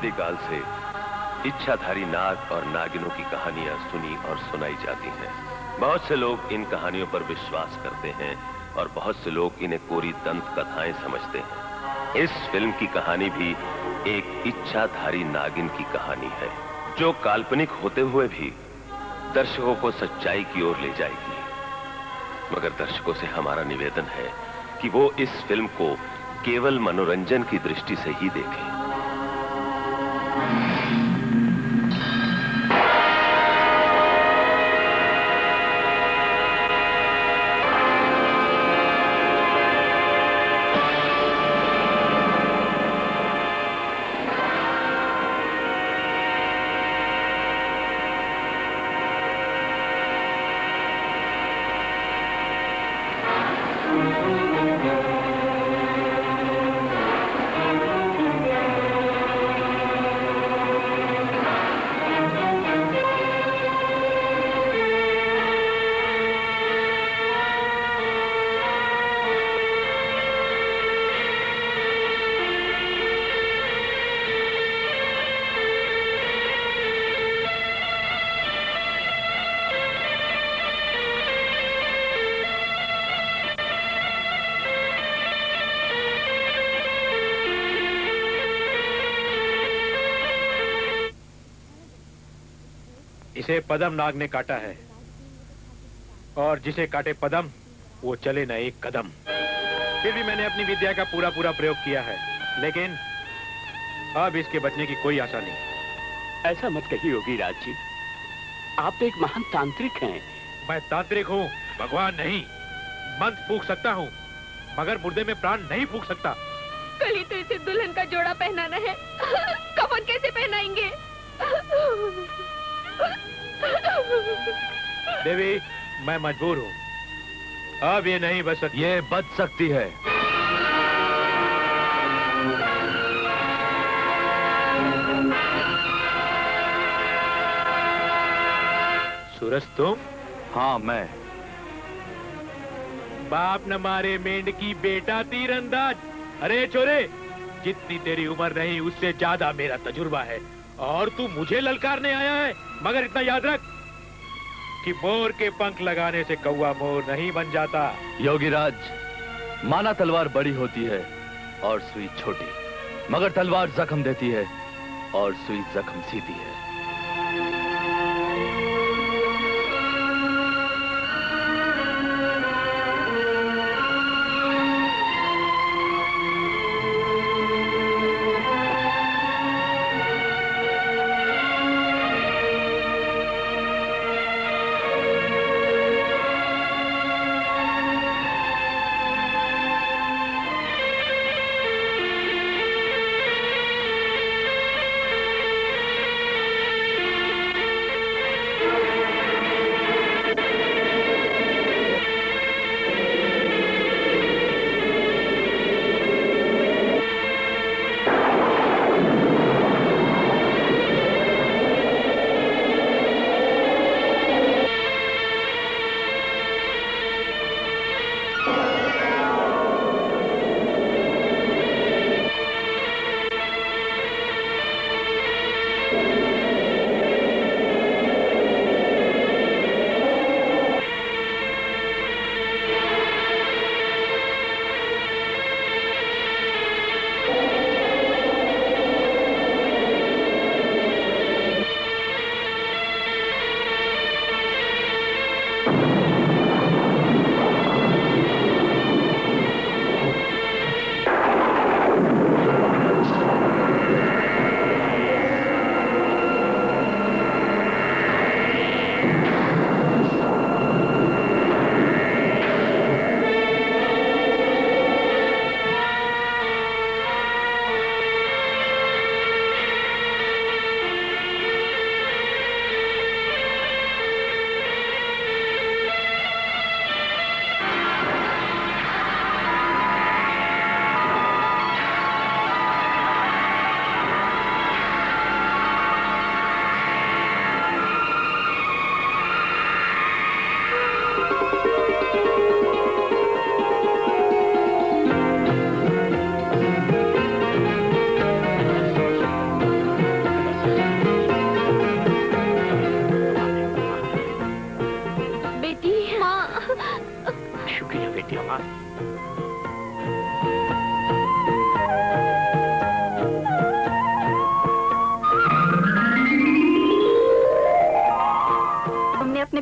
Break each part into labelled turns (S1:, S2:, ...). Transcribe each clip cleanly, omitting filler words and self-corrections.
S1: अनादिकाल से इच्छाधारी नाग और नागिनों की कहानियां सुनी और सुनाई जाती हैं। बहुत से लोग इन कहानियों पर विश्वास करते हैं और बहुत से लोग इन्हें कोरी दंत कथाएं समझते हैं। इस फिल्म की कहानी भी एक इच्छाधारी नागिन की कहानी है, जो काल्पनिक होते हुए भी दर्शकों को सच्चाई की ओर ले जाएगी। मगर दर्शकों से हमारा निवेदन है कि वो इस फिल्म को केवल मनोरंजन की दृष्टि से ही देखें।
S2: इसे पदम नाग ने काटा है और जिसे काटे पदम वो चले न एक कदम। फिर भी मैंने अपनी विद्या का पूरा प्रयोग किया है, लेकिन अब इसके बचने की कोई आशा नहीं।
S3: ऐसा मत कहिए योगी राज जी, आप तो एक महान तांत्रिक हैं।
S2: मैं तांत्रिक हूँ, भगवान नहीं। मंत्र फूंक सकता हूँ मगर मुर्दे में प्राण नहीं फूंक सकता।
S4: कल ही तो इसे दुल्हन का जोड़ा पहनाना है, कफन कैसे पहनाएंगे?
S2: देवी, मैं मजबूर हूँ, अब ये नहीं बच सकती।
S1: ये बच सकती है।
S2: सूरज तुम?
S1: हाँ मैं।
S2: बाप न मारे मेंढकी बेटा तीरंदाज। अरे छोरे, जितनी तेरी उम्र नहीं उससे ज्यादा मेरा तजुर्बा है और तू मुझे ललकारने आया है। मगर इतना याद रख कि मोर के पंख लगाने से कौवा मोर नहीं बन जाता।
S1: योगीराज, माना तलवार बड़ी होती है और सुई छोटी, मगर तलवार जख्म देती है और सुई जख्म सीती है।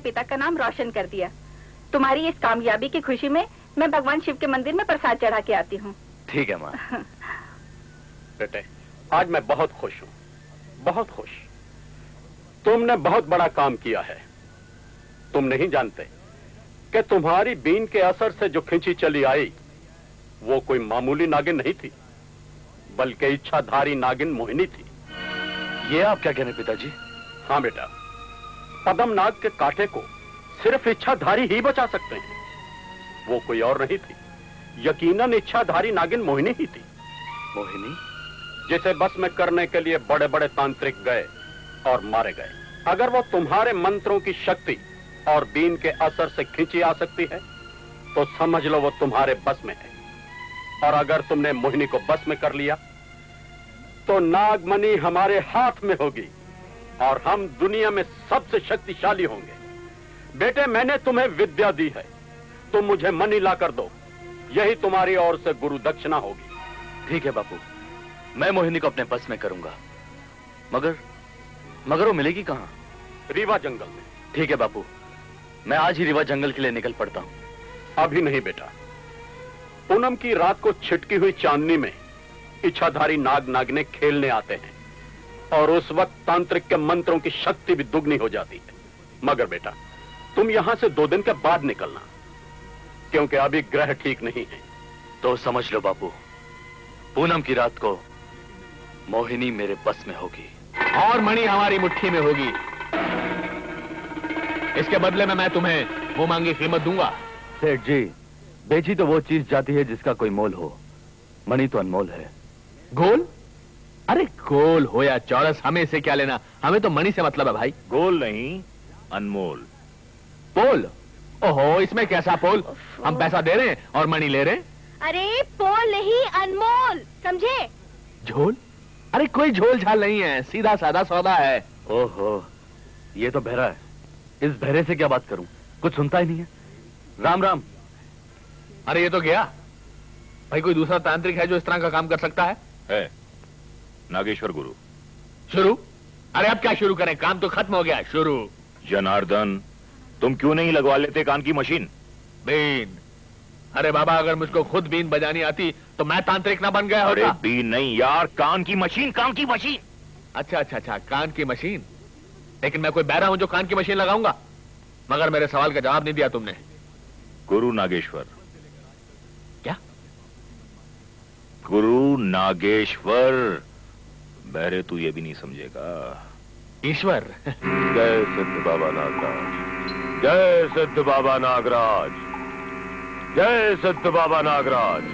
S5: पिता का नाम रोशन कर दिया। तुम्हारी इस कामयाबी की खुशी में मैं भगवान शिव के मंदिर में प्रसाद चढ़ा के आती हूँ।
S6: ठीक है माँ।
S3: बेटे, आज मैं बहुत खुश हूँ, बहुत खुश। तुमने बहुत बड़ा काम किया है। तुम नहीं जानते कि तुम्हारी बीन के असर से जो खिंची चली आई वो कोई मामूली नागिन नहीं थी, बल्कि इच्छाधारी नागिन मोहिनी थी।
S6: ये आप क्या कह रहे हैं पिताजी?
S3: हाँ बेटा, पद्म नाग के कांटे को सिर्फ इच्छाधारी ही बचा सकते हैं। वो कोई और नहीं थी, यकीनन इच्छाधारी नागिन मोहिनी ही थी।
S6: मोहिनी?
S3: जिसे बस में करने के लिए बड़े बड़े तांत्रिक गए और मारे गए। अगर वो तुम्हारे मंत्रों की शक्ति और बीन के असर से खींची आ सकती है तो समझ लो वो तुम्हारे बस में है। और अगर तुमने मोहिनी को बस में कर लिया तो नागमणि हमारे हाथ में होगी और हम दुनिया में सबसे शक्तिशाली होंगे। बेटे, मैंने तुम्हें विद्या दी है, तुम मुझे मणि ला कर दो, यही तुम्हारी ओर से गुरु दक्षिणा होगी।
S6: ठीक है बापू, मैं मोहिनी को अपने बस में करूंगा। मगर वो मिलेगी कहाँ?
S3: रीवा जंगल में।
S6: ठीक है बापू, मैं आज ही रीवा जंगल के लिए निकल पड़ता हूँ।
S3: अभी नहीं बेटा, पूनम की रात को छिटकी हुई चांदनी में इच्छाधारी नाग नागिनें खेलने आते हैं और उस वक्त तांत्रिक के मंत्रों की शक्ति भी दुगनी हो जाती है। मगर बेटा, तुम यहां से 2 दिन के बाद निकलना, क्योंकि अभी ग्रह ठीक नहीं है।
S6: तो समझ लो बापू, पूनम की रात को मोहिनी मेरे बस में होगी
S2: और मणि हमारी मुट्ठी में होगी। इसके बदले में मैं तुम्हें मुंह मांगी कीमत दूंगा।
S6: सेठ जी, बेची तो वो चीज जाती है जिसका कोई मोल हो, मणि तो अनमोल है।
S2: गोल? अरे गोल हो या चौरस, हमें से क्या लेना, हमें तो मणि से मतलब है भाई।
S7: गोल नहीं, अनमोल।
S2: पोल? ओहो, इसमें कैसा पोल? हम पैसा दे रहे हैं और मणि ले रहे हैं।
S4: अरे पोल नहीं, अनमोल, समझे?
S2: झोल? अरे कोई झोल झाल नहीं है, सीधा साधा सौदा है।
S6: ओहो, ये तो बहरा है। इस बहरे से क्या बात करूं, कुछ सुनता ही नहीं है। राम राम।
S2: अरे ये तो गया भाई। कोई दूसरा तांत्रिक है जो इस तरह का काम कर सकता है?
S7: नागेश्वर गुरु।
S2: शुरू? अरे अब क्या शुरू करें, काम तो खत्म हो गया। शुरू?
S7: जनार्दन, तुम क्यों नहीं लगवा लेते कान की मशीन?
S2: बीन? अरे बाबा, अगर मुझको खुद बीन बजानी आती तो मैं तांत्रिक ना बन गया होता।
S7: अरे बीन नहीं यार, कान की मशीन, कान की मशीन।
S2: अच्छा, कान की मशीन। लेकिन मैं कोई बहरा हूं जो कान की मशीन लगाऊंगा? मगर मेरे सवाल का जवाब नहीं दिया तुमने।
S7: गुरु नागेश्वर।
S2: क्या?
S7: गुरु नागेश्वर। बहरे तू ये भी नहीं समझेगा।
S2: ईश्वर।
S1: जय सिद्ध बाबा नागराज, जय सिद्ध बाबा नागराज, जय सिद्ध बाबा नागराज।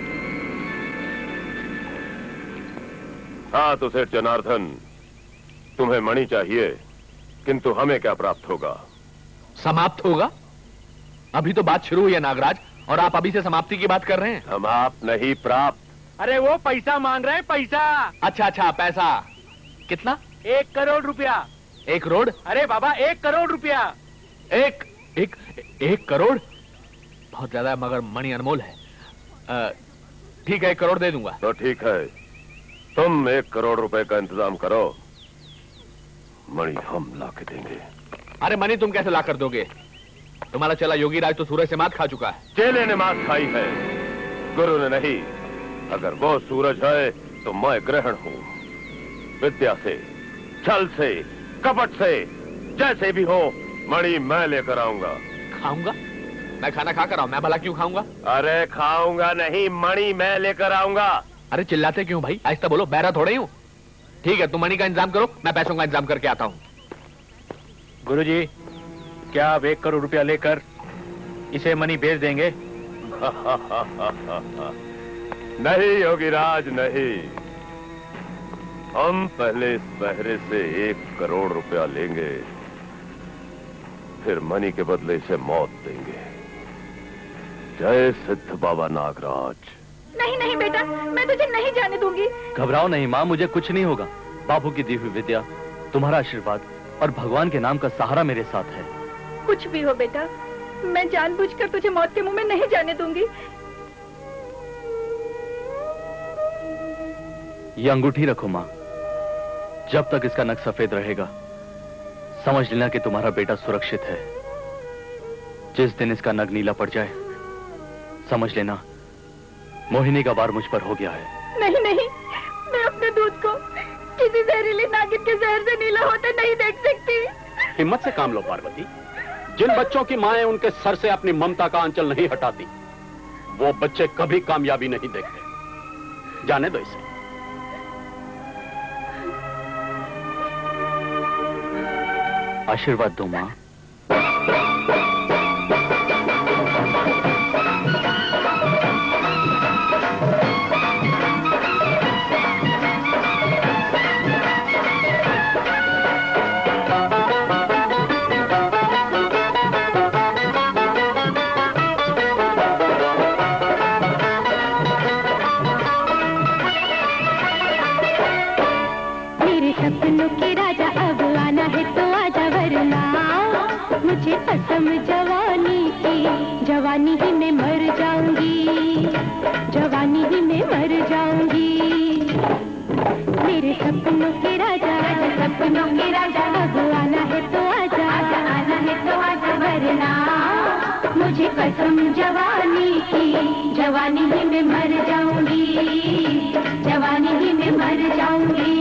S1: हाँ तो सेठ जनार्दन, तुम्हें मणि चाहिए, किंतु हमें क्या प्राप्त होगा?
S2: समाप्त होगा? अभी तो बात शुरू हुई है नागराज, और आप अभी से समाप्ति की बात कर रहे हैं।
S1: समाप्त नहीं, प्राप्त।
S2: अरे वो पैसा मांग रहे हैं, पैसा। अच्छा, पैसा कितना?
S8: 1 करोड़ रुपया।
S2: 1 करोड़?
S8: अरे बाबा, 1 करोड़ रुपया।
S2: एक करोड़ बहुत ज्यादा है, मगर मणि अनमोल है। ठीक है, 1 करोड़ दे दूंगा।
S1: तो ठीक है, तुम 1 करोड़ रुपए का इंतजाम करो, मणि हम ला के देंगे।
S2: अरे मणि तुम कैसे ला कर दोगे? तुम्हारा चला योगी राज तो सूरज से मात खा चुका है।
S1: चेले ने मात खाई है, गुरु ने नहीं। अगर वो सूरज है तो मैं ग्रहण हूं। विद्या से, छल से, कपट से, जैसे भी हो, मणि मैं लेकर आऊंगा।
S2: खाऊंगा? मैं खाना खा कर आऊं, मैं भला क्यों खाऊंगा?
S1: अरे खाऊंगा नहीं, मणि मैं लेकर आऊंगा।
S2: अरे चिल्लाते क्यों भाई, आहिस्ता बोलो, बहरा थोड़े ही हूं। ठीक है, तुम मणि का इंतजाम करो, मैं पैसों का इंतजाम करके आता हूं।
S8: गुरुजी, क्या आप 1 करोड़ रुपया लेकर इसे मणि भेज देंगे?
S1: नहीं योगीराज, नहीं। हम पहले इस बहरे से 1 करोड़ रुपया लेंगे, फिर मणि के बदले इसे मौत देंगे। जय सिद्ध बाबा नागराज।
S5: नहीं बेटा, मैं तुझे नहीं जाने दूंगी।
S6: घबराओ नहीं माँ, मुझे कुछ नहीं होगा। बापू की दी हुई विद्या, तुम्हारा आशीर्वाद और भगवान के नाम का सहारा मेरे साथ है।
S5: कुछ भी हो बेटा, मैं जानबूझकर तुझे मौत के मुंह में नहीं जाने दूंगी।
S6: ये अंगूठी रखो माँ, जब तक इसका नख सफेद रहेगा समझ लेना कि तुम्हारा बेटा सुरक्षित है। जिस दिन इसका नग नीला पड़ जाए, समझ लेना मोहिनी का वार मुझ पर हो गया है।
S5: नहीं नहीं, मैं अपने दूध को किसी जहरीली नागिन के जहर से नीला होते नहीं देख सकती।
S3: हिम्मत से काम लो पार्वती। जिन बच्चों की माएं उनके सर से अपनी ममता का आंचल नहीं हटाती, वो बच्चे कभी कामयाबी नहीं देखते। जाने दो इसे।
S6: आशीर्वाद दो मां।
S9: मुझे कसम जवानी की, जवानी ही में मर जाऊंगी, जवानी ही में मर जाऊंगी। मेरे सपनों के राजा, सपनों के राजा, अब आना है तो आजा, आना है तो आजा, वरना मुझे कसम जवानी की, जवानी ही में मर जाऊंगी, जवानी ही में मर जाऊंगी।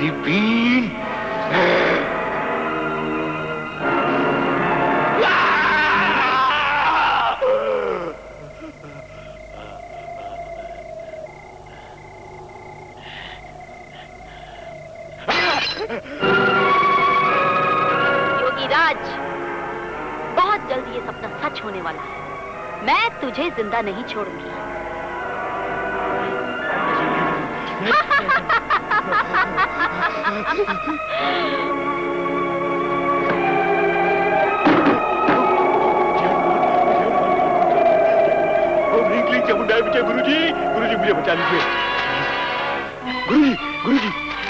S8: तेरी बीन।
S10: योगीराज, बहुत जल्द ये सपना सच होने वाला है। मैं तुझे जिंदा नहीं छोड़ूंगी।
S8: गुरुजी, गुरुजी मुझे बचा लीजिए। गुरुजी, गुरुजी।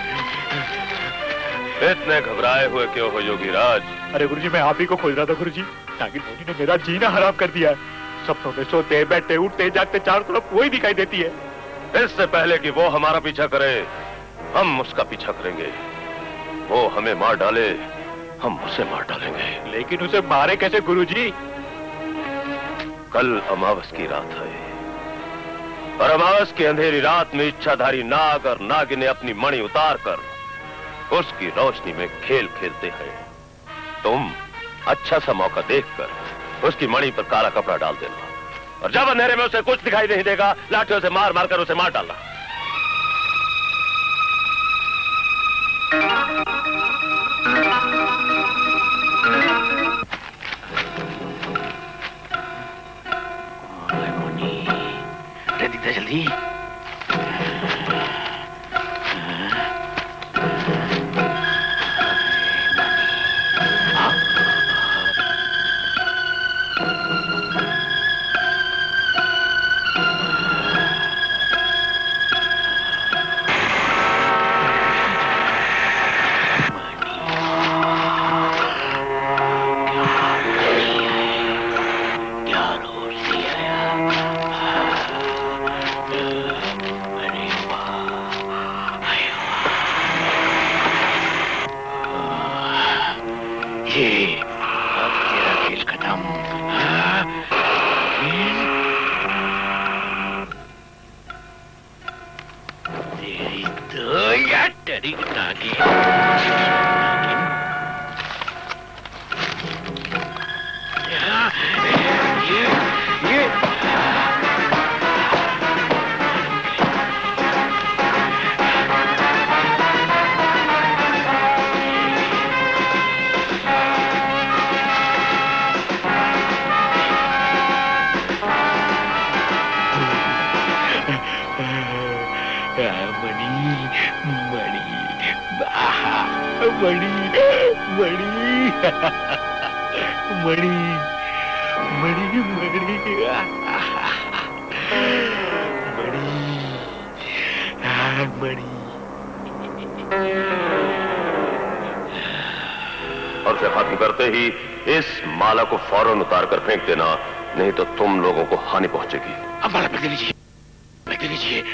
S1: इतने घबराए हुए क्यों हो योगीराज?
S8: अरे गुरुजी, मैं आप ही को खोज रहा था गुरुजी। नागिन मोहिनी ने मेरा जीना हराम कर दिया है। सपनों में सोते बैठते उठते जागते चारों तरफ वही दिखाई देती है।
S1: इससे पहले कि वो हमारा पीछा करे, हम उसका पीछा करेंगे। वो हमें मार डाले, हम उसे मार डालेंगे।
S8: लेकिन उसे मारे कैसे गुरुजी?
S1: कल अमावस की रात है और अमावस की अंधेरी रात में इच्छाधारी नाग और नागिन ने अपनी मणि उतारकर उसकी रोशनी में खेल खेलते हैं। तुम अच्छा सा मौका देखकर उसकी मणि पर काला कपड़ा डाल देना और जब अंधेरे में उसे कुछ दिखाई नहीं देगा, लाठियों से मार मारकर उसे मार डालना।
S8: दिखता जल्दी।
S1: और उसे खत्म करते ही इस माला को फौरन उतार कर फेंक देना, नहीं तो तुम लोगों को हानि पहुंचेगी।
S8: अब माला फेंक लीजिए, फेंक लीजिए।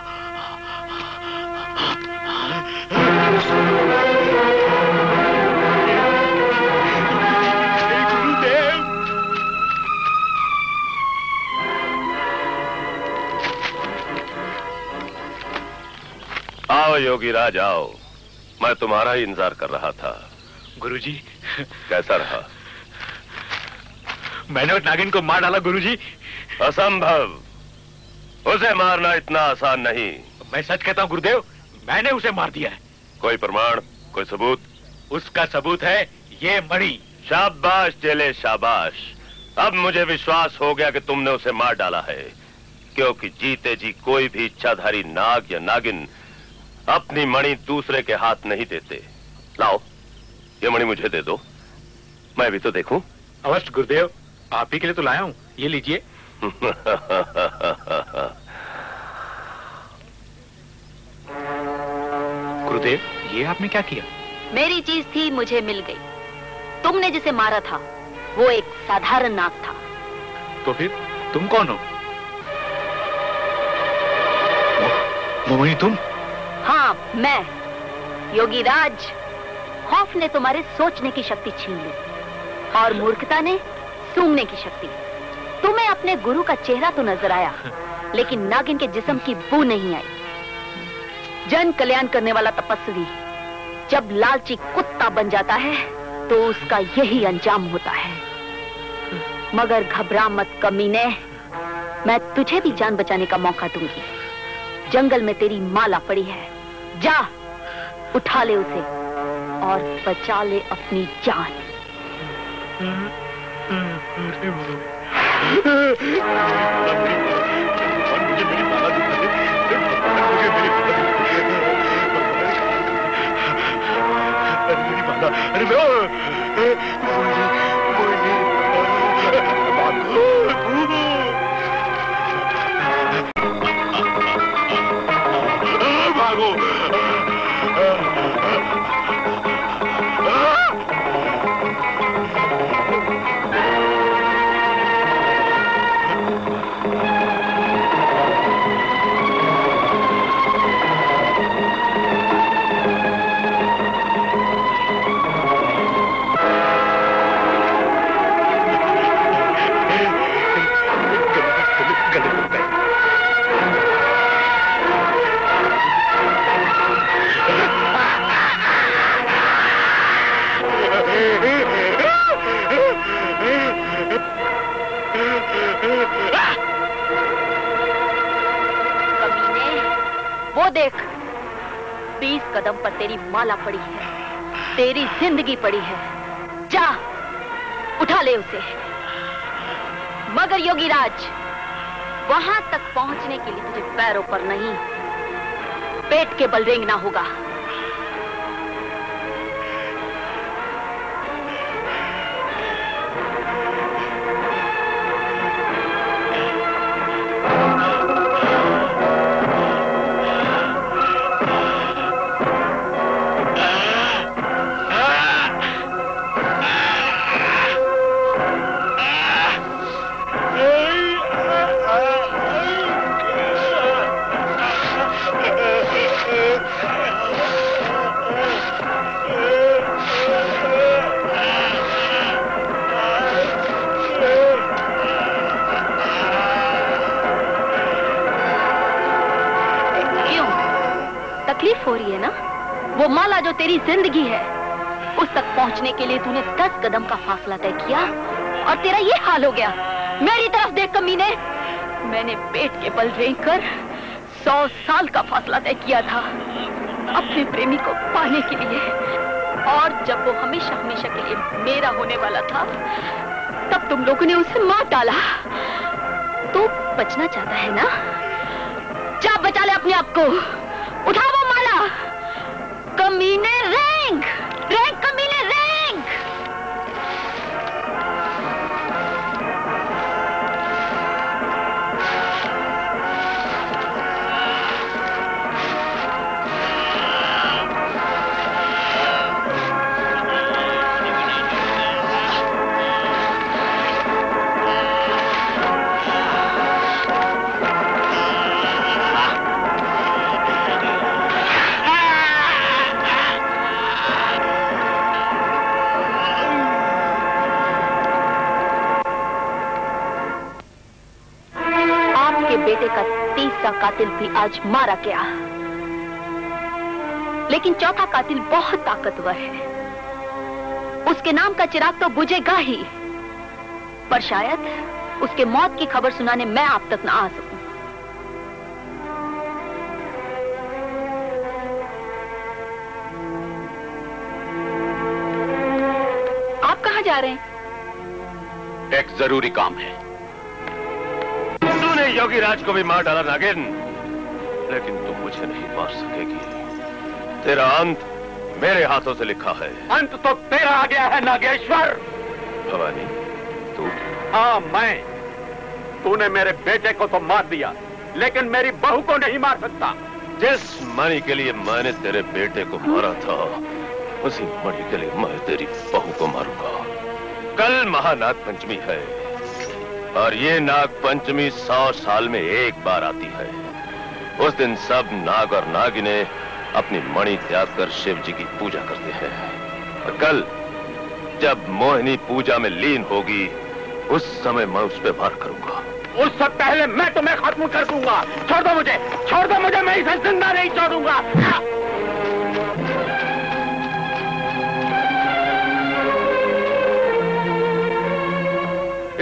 S1: आओ योगीराज आओ, मैं तुम्हारा ही इंतजार कर रहा था।
S8: गुरुजी,
S1: कैसा रहा?
S8: मैंने उस नागिन को मार डाला गुरुजी।
S1: असंभव, उसे मारना इतना आसान नहीं।
S8: मैं सच कहता हूँ गुरुदेव, मैंने उसे मार दिया है।
S1: कोई प्रमाण, कोई सबूत?
S8: उसका सबूत है ये मणि।
S1: शाबाश चेले शाबाश, अब मुझे विश्वास हो गया कि तुमने उसे मार डाला है, क्योंकि जीते जी कोई भी इच्छाधारी नाग या नागिन अपनी मणि दूसरे के हाथ नहीं देते। लाओ ये मणि मुझे दे दो, मैं भी तो देखूं।
S8: अवश्य गुरुदेव, आप ही के लिए तो लाया हूं, ये लीजिए। गुरुदेव, ये आपने क्या किया?
S10: मेरी चीज थी, मुझे मिल गई। तुमने जिसे मारा था वो एक साधारण नाग था।
S8: तो फिर तुम कौन हो? मोहिनी तुम?
S10: हाँ मैं। योगीराज, खौफ ने तुम्हारे सोचने की शक्ति छीन ली और मूर्खता ने सूंघने की शक्ति। तुम्हें अपने गुरु का चेहरा तो नजर आया, लेकिन नागिन के जिस्म की बू नहीं आई। जन कल्याण करने वाला तपस्वी जब लालची कुत्ता बन जाता है तो उसका यही अंजाम होता है। मगर घबरा मत कमीने, मैं तुझे भी जान बचाने का मौका दूंगी। जंगल में तेरी माला पड़ी है, जा उठा ले उसे और बचा ले अपनी जान। वो देख, 20 कदम पर तेरी माला पड़ी है, तेरी जिंदगी पड़ी है। जा उठा ले उसे। मगर योगीराज, वहां तक पहुंचने के लिए तुझे पैरों पर नहीं, पेट के बल रेंगना होगा। हो रही है ना? वो माला जो तेरी जिंदगी है, उस तक पहुंचने के लिए तूने 10 कदम का फासला तय किया और तेरा ये हाल हो गया। मेरी तरफ देख कमीने, मैंने पेट के बल रेंगकर 100 साल का फासला तय किया था अपने प्रेमी को पाने के लिए, और जब वो हमेशा हमेशा के लिए मेरा होने वाला था, तब तुम लोगों ने उसे मार डाला। तो बचना चाहता है ना? जा बचा ले अपने आप को, उठा वो माला। कमीने रेंग, रेंग कमीने रेंग। बेटे का तीसरा कातिल भी आज मारा गया, लेकिन चौथा कातिल बहुत ताकतवर है। उसके नाम का चिराग तो बुझेगा ही, पर शायद उसके मौत की खबर सुनाने मैं आप तक ना आ सकूं। आप कहां जा रहे हैं?
S3: एक जरूरी काम है।
S1: तूने योगीराज को भी मार डाला नागिन, लेकिन तुम मुझे नहीं मार सकेगी। तेरा अंत मेरे हाथों से लिखा है।
S3: अंत तो तेरा आ गया है नागेश्वर।
S1: भवानी, तू?
S3: हाँ, मैं। तूने मेरे बेटे को तो मार दिया, लेकिन मेरी बहू को नहीं मार सकता।
S1: जिस मणि के लिए मैंने तेरे बेटे को मारा था, उसी मणि के लिए मैं तेरी बहू को मारूंगा। कल महानाग पंचमी है, और ये नाग पंचमी 100 साल में एक बार आती है। उस दिन सब नाग और नागिने अपनी मणि त्याग कर शिव जी की पूजा करते हैं, और कल जब मोहिनी पूजा में लीन होगी, उस समय मैं उस पर वार करूंगा।
S3: उससे पहले मैं तुम्हें खत्म कर दूंगा। छोड़ दो मुझे, छोड़ दो मुझे, मैं इसे जिंदा नहीं छोड़ूंगा।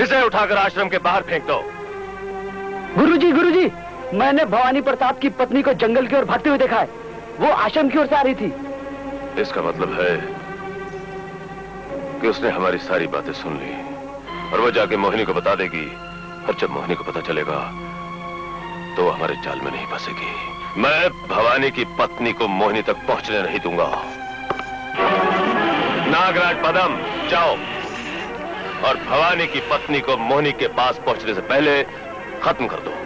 S1: इसे उठाकर आश्रम के बाहर फेंक दो।
S6: गुरुजी, मैंने भवानी प्रताप की पत्नी को जंगल की ओर भागते हुए देखा है। वो आश्रम की ओर से आ रही थी।
S1: इसका मतलब है कि उसने हमारी सारी बातें सुन ली और वो जाके मोहिनी को बता देगी, और जब मोहिनी को पता चलेगा तो वो हमारे जाल में नहीं फंसेगी। मैं भवानी की पत्नी को मोहिनी तक पहुंचने नहीं दूंगा। नागराज पदम, जाओ और भवानी की पत्नी को मोहिनी के पास पहुंचने से पहले खत्म कर दो।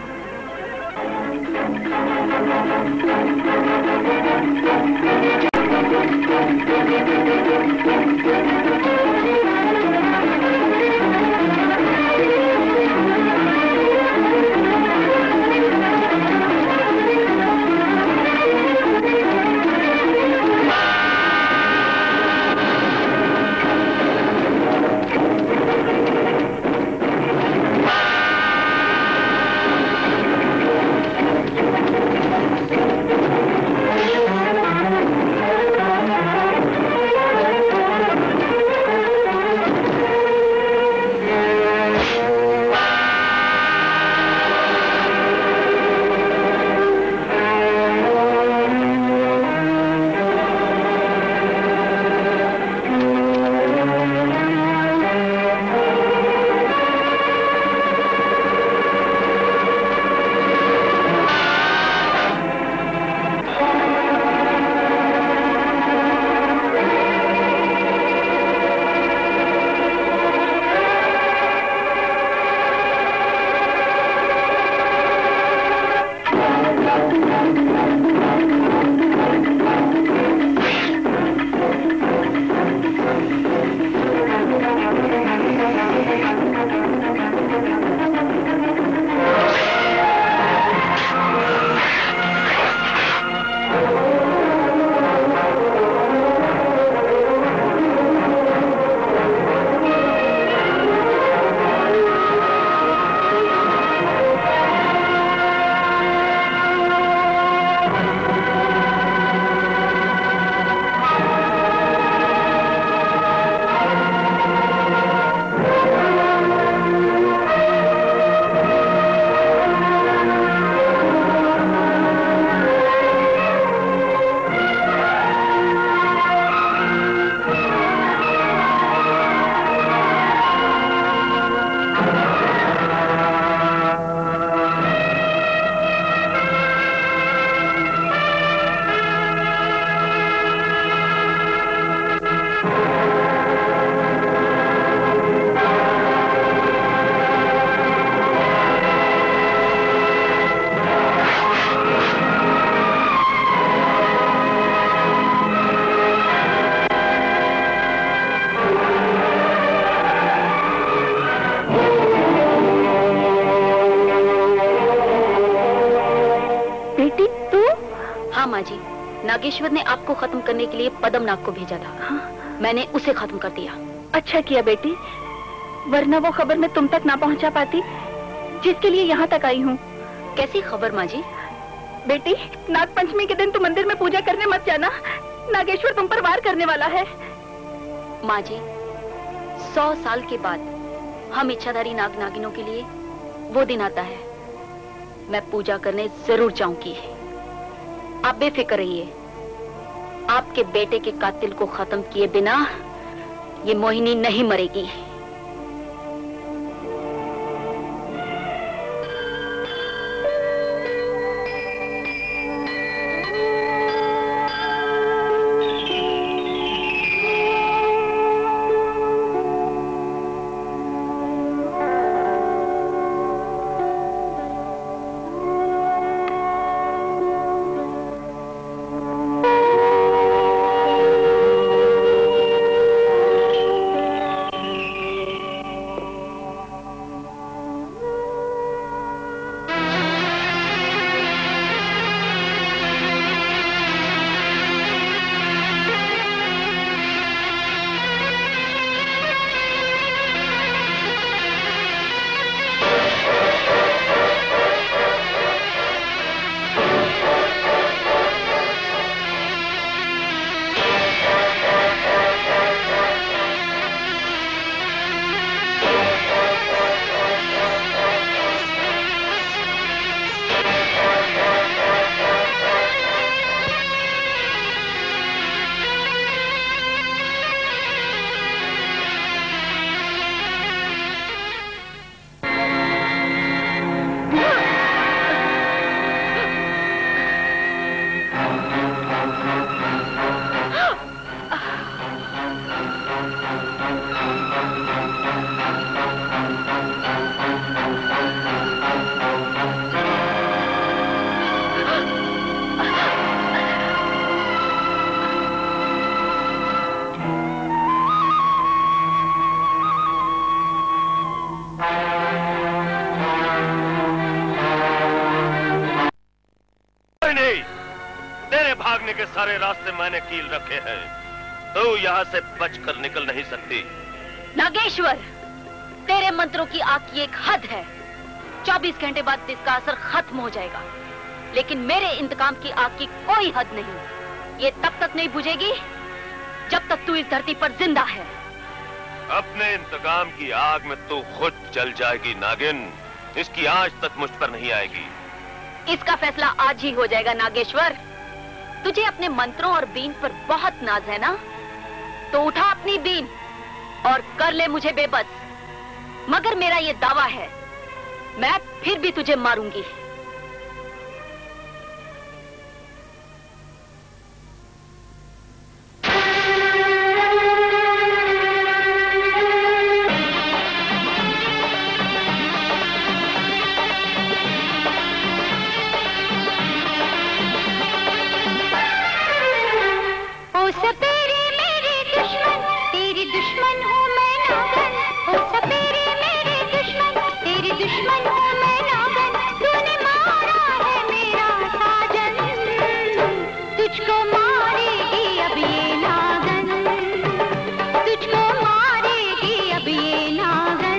S10: नागेश्वर ने आपको खत्म करने के लिए पद्मनाग को भेजा था। हाँ? मैंने उसे खत्म कर दिया।
S5: अच्छा किया बेटी, वरना वो खबर मैं तुम तक ना पहुंचा पाती जिसके लिए यहाँ तक आई हूँ।
S10: कैसी खबर माँ जी?
S5: बेटी, नाग पंचमी के दिन तुम मंदिर में पूजा करने मत जाना, नागेश्वर तुम पर वार करने वाला है।
S10: माँ जी, 100 साल के बाद हम इच्छाधारी नाग नागिनों के लिए वो दिन आता है। मैं पूजा करने जरूर जाऊंगी। आप बेफिक्र रहिए, आपके बेटे के कातिल को खत्म किए बिना ये मोहिनी नहीं मरेगी।
S1: के सारे रास्ते मैंने कील रखे हैं। तू यहाँ से बचकर निकल नहीं सकती।
S10: नागेश्वर, तेरे मंत्रों की आग की एक हद है। 24 घंटे बाद इसका असर खत्म हो जाएगा, लेकिन मेरे इंतकाम की आग की कोई हद नहीं। ये तब तक नहीं बुझेगी जब तक तू इस धरती पर जिंदा है।
S1: अपने इंतकाम की आग में तू खुद जल जाएगी नागिन। इसकी आंच तक मुझ पर नहीं आएगी।
S10: इसका फैसला आज ही हो जाएगा नागेश्वर। तुझे अपने मंत्रों और बीन पर बहुत नाज है ना, तो उठा अपनी बीन और कर ले मुझे बेबस। मगर मेरा ये दावा है, मैं फिर भी तुझे मारूंगी।
S9: ओ सपेरे मेरे दुश्मन, तेरी दुश्मन हूँ मैं नागन। ओ सपेरे मेरे दुश्मन, तेरी दुश्मन हूँ मैं नागन। तूने मारा है मेरा साजन, तुझको मारेगी अब ये नागन, तुझको मारेगी अब ये नागन।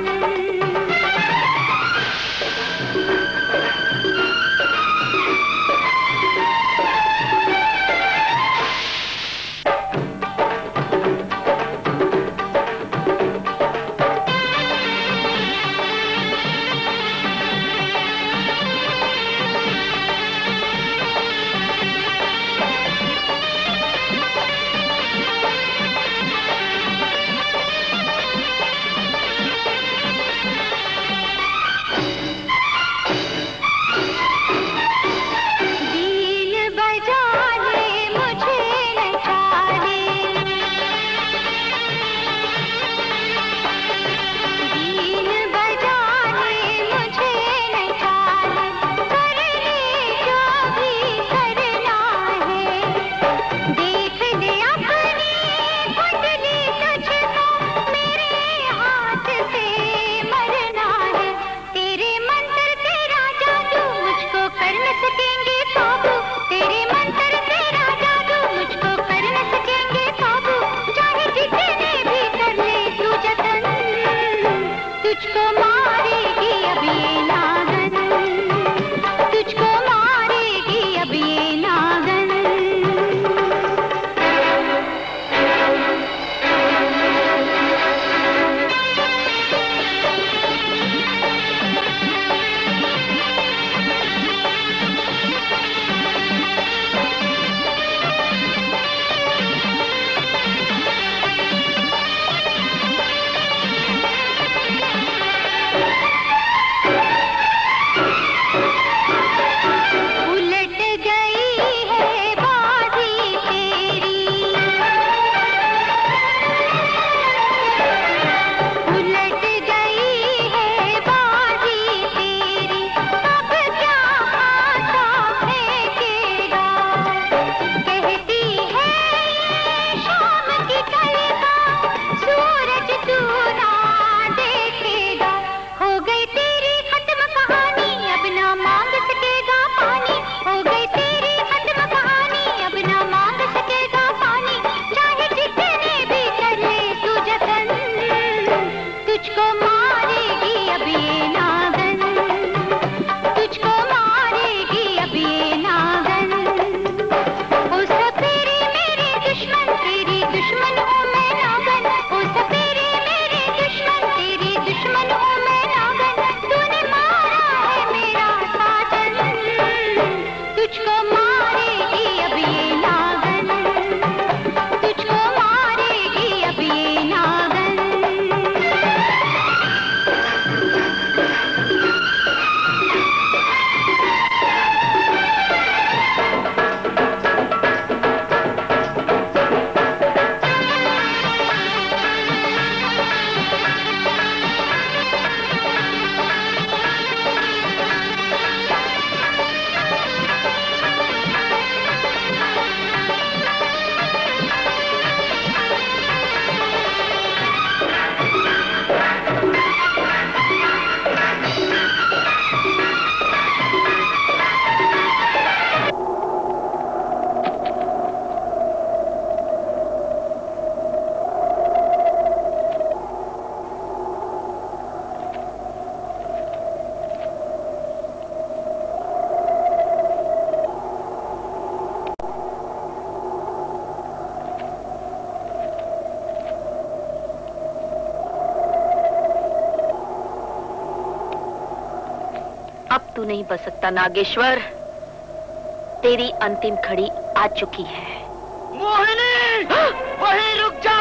S10: तू नहीं बच सकता नागेश्वर। तेरी अंतिम घड़ी आ चुकी है।
S2: मोहिनी, वहीं रुक जा।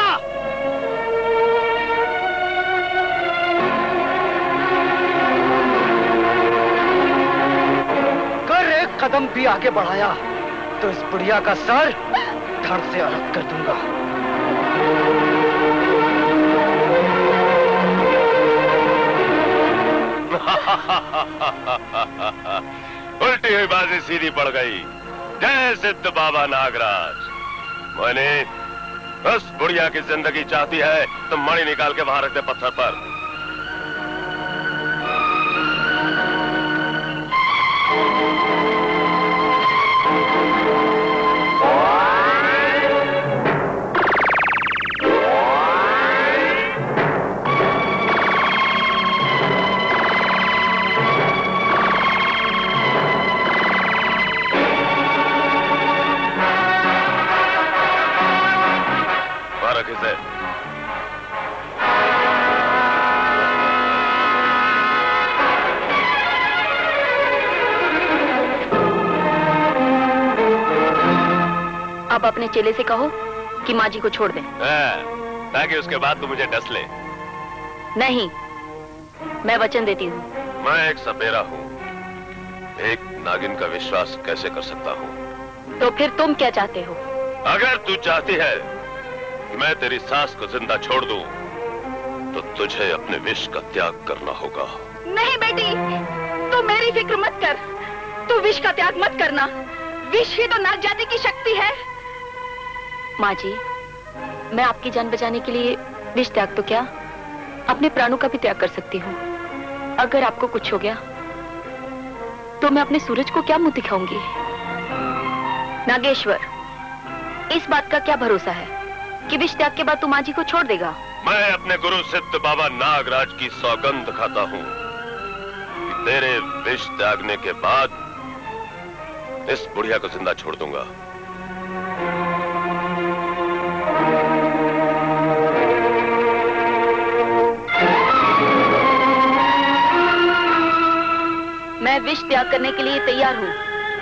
S11: कर एक कदम भी आगे बढ़ाया तो इस बुढ़िया का सर धड़ से अलग कर दूंगा।
S1: उल्टी हुई बाजी सीधी पड़ गई। जय सिद्ध बाबा नागराज। मोहिनी, उस बुढ़िया की जिंदगी चाहती है तो मणि निकाल के वहां रख दे पत्थर पर।
S10: अब अपने चेले से कहो कि माँ जी को छोड़ दे,
S1: ताकि उसके बाद तू मुझे डस ले।
S10: नहीं, मैं वचन देती हूँ।
S1: मैं एक सपेरा हूँ, एक नागिन का विश्वास कैसे कर सकता हूँ?
S10: तो फिर तुम क्या चाहते हो?
S1: अगर तू चाहती है कि मैं तेरी सास को जिंदा छोड़ दूं, तो तुझे अपने विष का त्याग करना होगा।
S5: नहीं बेटी, तू मेरी फिक्र मत कर। तू विष का त्याग मत करना। विष ही तो नाग जाति की शक्ति है।
S10: माँ जी, मैं आपकी जान बचाने के लिए विष त्याग तो क्या, अपने प्राणों का भी त्याग कर सकती हूँ। अगर आपको कुछ हो गया तो मैं अपने सूरज को क्या मुंह दिखाऊंगी? नागेश्वर, इस बात का क्या भरोसा है कि विष त्याग के बाद तू माँ जी को छोड़ देगा?
S1: मैं अपने गुरु सिद्ध बाबा नागराज की सौगंध खाता हूँ कि तेरे विष त्यागने के बाद इस बुढ़िया को जिंदा छोड़ दूंगा।
S10: मैं विष त्याग करने के लिए तैयार हूँ।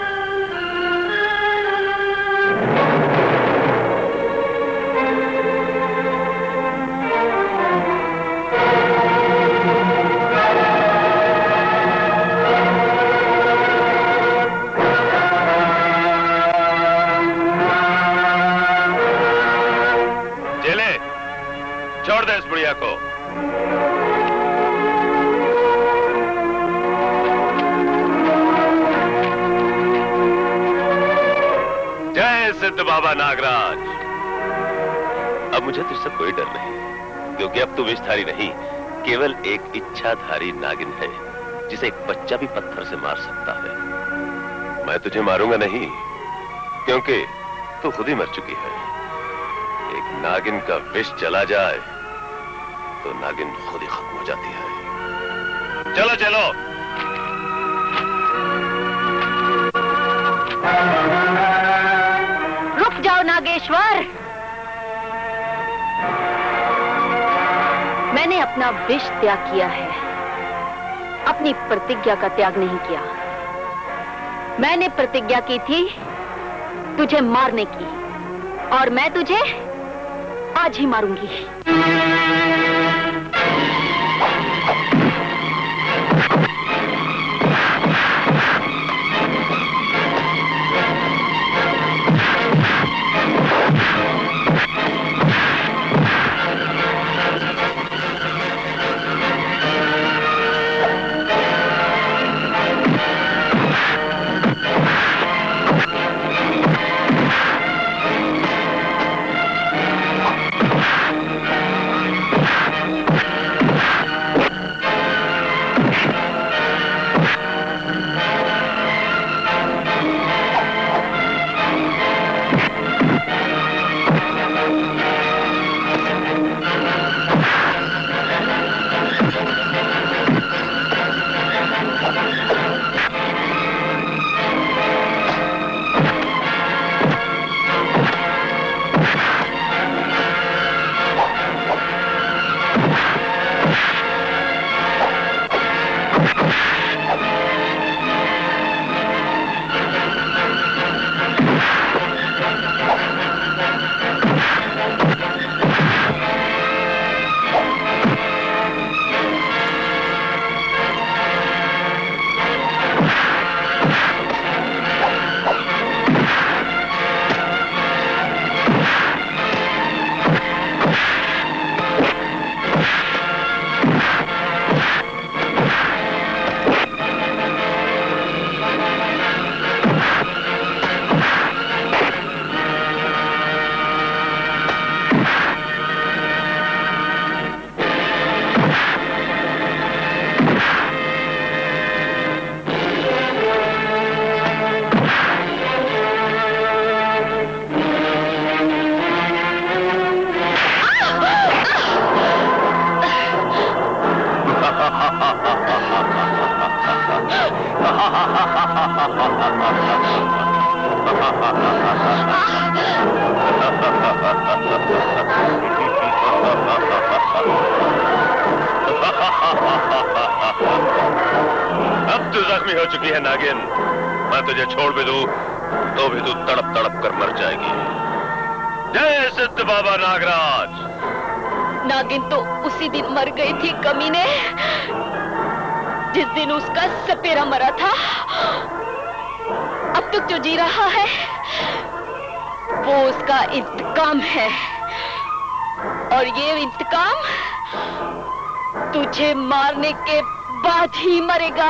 S1: चले, छोड़ दे इस बुढ़िया को। सिद्ध बाबा नागराज, अब मुझे तुझसे कोई डर नहीं, क्योंकि अब तू विषधारी नहीं, केवल एक इच्छाधारी नागिन है, जिसे एक बच्चा भी पत्थर से मार सकता है। मैं तुझे मारूंगा नहीं, क्योंकि तू खुद ही मर चुकी है। एक नागिन का विष चला जाए तो नागिन खुद ही खत्म हो जाती है। चलो चलो।
S10: जाओ नागेश्वर, मैंने अपना विष त्याग किया है, अपनी प्रतिज्ञा का त्याग नहीं किया। मैंने प्रतिज्ञा की थी तुझे मारने की, और मैं तुझे आज ही मारूंगी।
S1: तू जख्मी हो चुकी है नागिन। मैं तुझे छोड़ भी दूं तो भी तू तड़प तड़प कर मर जाएगी। जय सिद्ध बाबा नागराज।
S5: नागिन तो उसी दिन मर गई थी कमीने, जिस दिन उसका सपेरा मरा था। अब तक जो जी रहा है वो उसका इंतकाम है, और ये इंतकाम तुझे मारने के बाद ही मरेगा।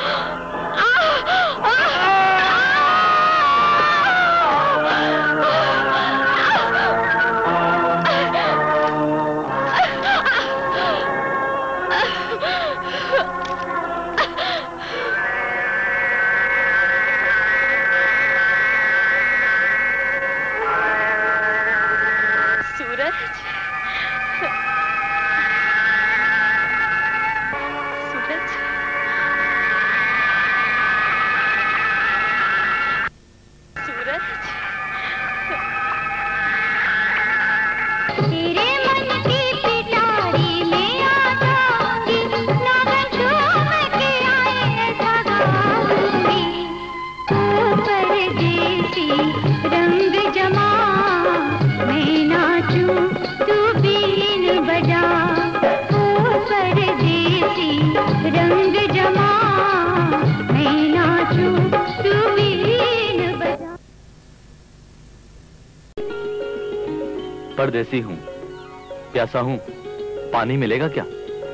S6: परदेसी हूँ, प्यासा हूँ, पानी मिलेगा क्या?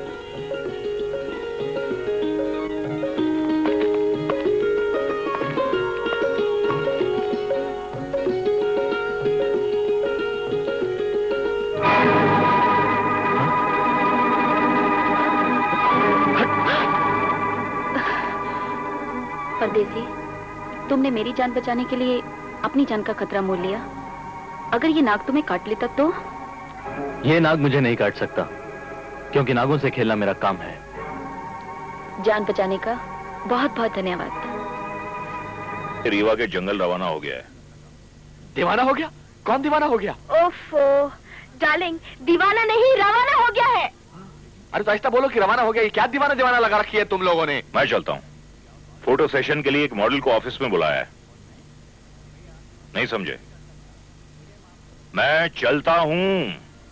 S10: परदेसी, तुमने मेरी जान बचाने के लिए अपनी जान का खतरा मोल लिया। अगर ये नाग तुम्हें काट लेता तो?
S6: ये नाग मुझे नहीं काट सकता, क्योंकि नागों से खेलना मेरा काम है।
S10: जान बचाने का बहुत बहुत धन्यवाद।
S7: रीवा के जंगल रवाना हो गया है।
S2: दीवाना हो गया? कौन दीवाना हो गया?
S5: ओफो डार्लिंग, दीवाना नहीं रवाना हो गया है।
S2: अरे तो ऐसा बोलो कि रवाना हो गया। ये क्या दीवाना दीवाना लगा रखी है तुम लोगों ने?
S7: मैं चलता हूँ। फोटो सेशन के लिए एक मॉडल को ऑफिस में बुलाया है। नहीं समझे? मैं चलता हूँ।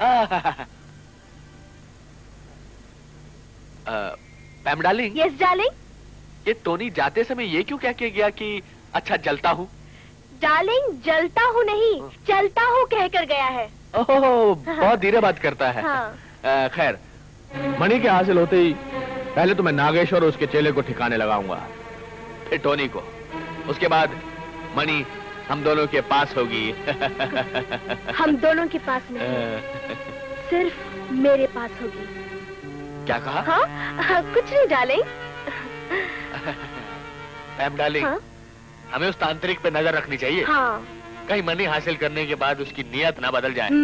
S2: Pam darling.
S5: Yes darling.
S2: ये टोनी जाते समय ये क्यों कह के गया कि अच्छा जलता हूँ?
S5: डार्लिंग जलता हूँ नहीं, चलता हूँ कह कर गया है।
S2: ओह बहुत धीरे बात करता है।
S5: हाँ।
S2: खैर, मणि के हासिल होते ही पहले तो मैं नागेश्वर और उसके चेले को ठिकाने लगाऊंगा, फिर टोनी को, उसके बाद मणि हम दोनों के पास होगी।
S5: हम दोनों के पास नहीं, सिर्फ मेरे पास होगी।
S2: क्या कहा?
S5: हाँ? कुछ नहीं डार्लिंग।
S2: पैम डार्लिंग,
S5: हाँ?
S2: हमें उस तांत्रिक पे नजर रखनी चाहिए।
S5: हाँ।
S2: कहीं मणि हासिल करने के बाद उसकी नियत ना बदल जाए।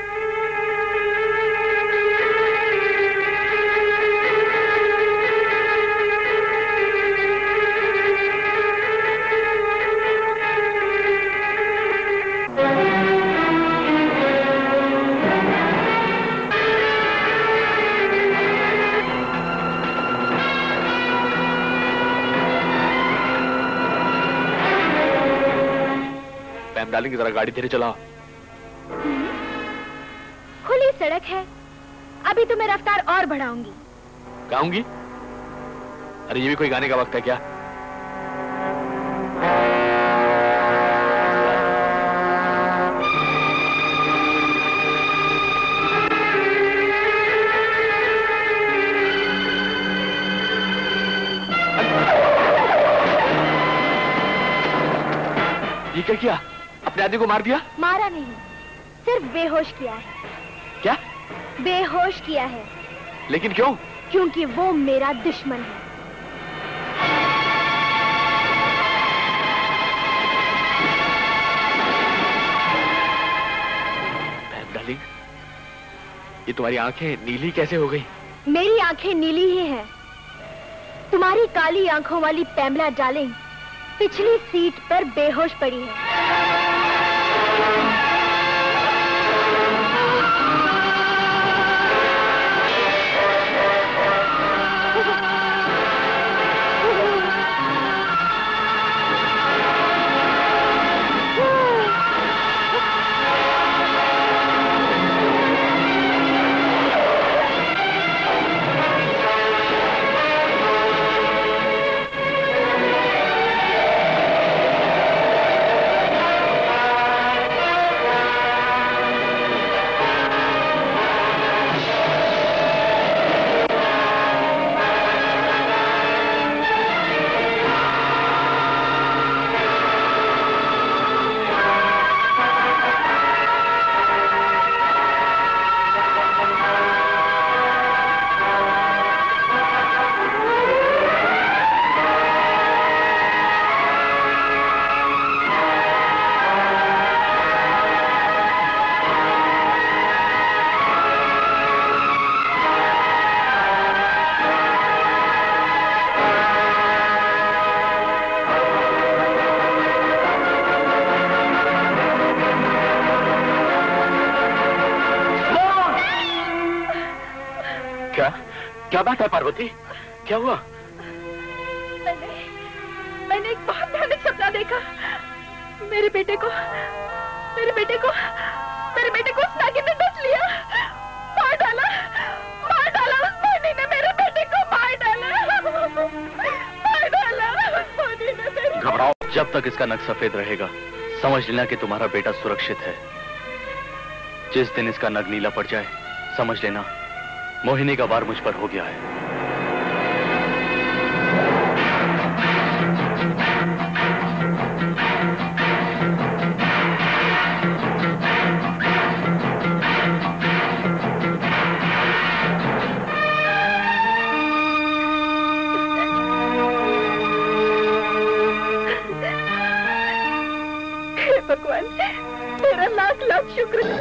S2: डालेंगे, जरा गाड़ी धीरे चलाओ।
S5: खुली सड़क है, अभी तो मैं रफ्तार और बढ़ाऊंगी।
S2: गाऊंगी? अरे ये भी कोई गाने का वक्त है क्या? ये क्या किया? अपने आदमी को मार दिया?
S5: मारा नहीं, सिर्फ बेहोश किया है।
S2: क्या?
S5: बेहोश किया है।
S2: लेकिन क्यों?
S5: क्योंकि वो मेरा दुश्मन है।
S2: डार्लिंग, ये तुम्हारी आंखें नीली कैसे हो गई?
S5: मेरी आंखें नीली ही हैं। तुम्हारी काली आंखों वाली पैमला डार्लिंग पिछली सीट पर बेहोश पड़ी है।
S3: क्या बात है पार्वती? क्या हुआ?
S5: मैंने एक बहुत भयानक सपना देखा। मेरे बेटे को उस नागिन ने डस लिया, मार डाला उस मोहिनी ने मेरे बेटे को मार डाला उस मोहिनी ने मेरे।
S6: घबराओ, जब तक इसका नग सफेद रहेगा समझ लेना कि तुम्हारा बेटा सुरक्षित है। जिस दिन इसका नग नीला पड़ जाए समझ लेना मोहिनी का वार मुझ पर हो गया है।
S5: भगवान तेरा लाख लाख शुक्र है।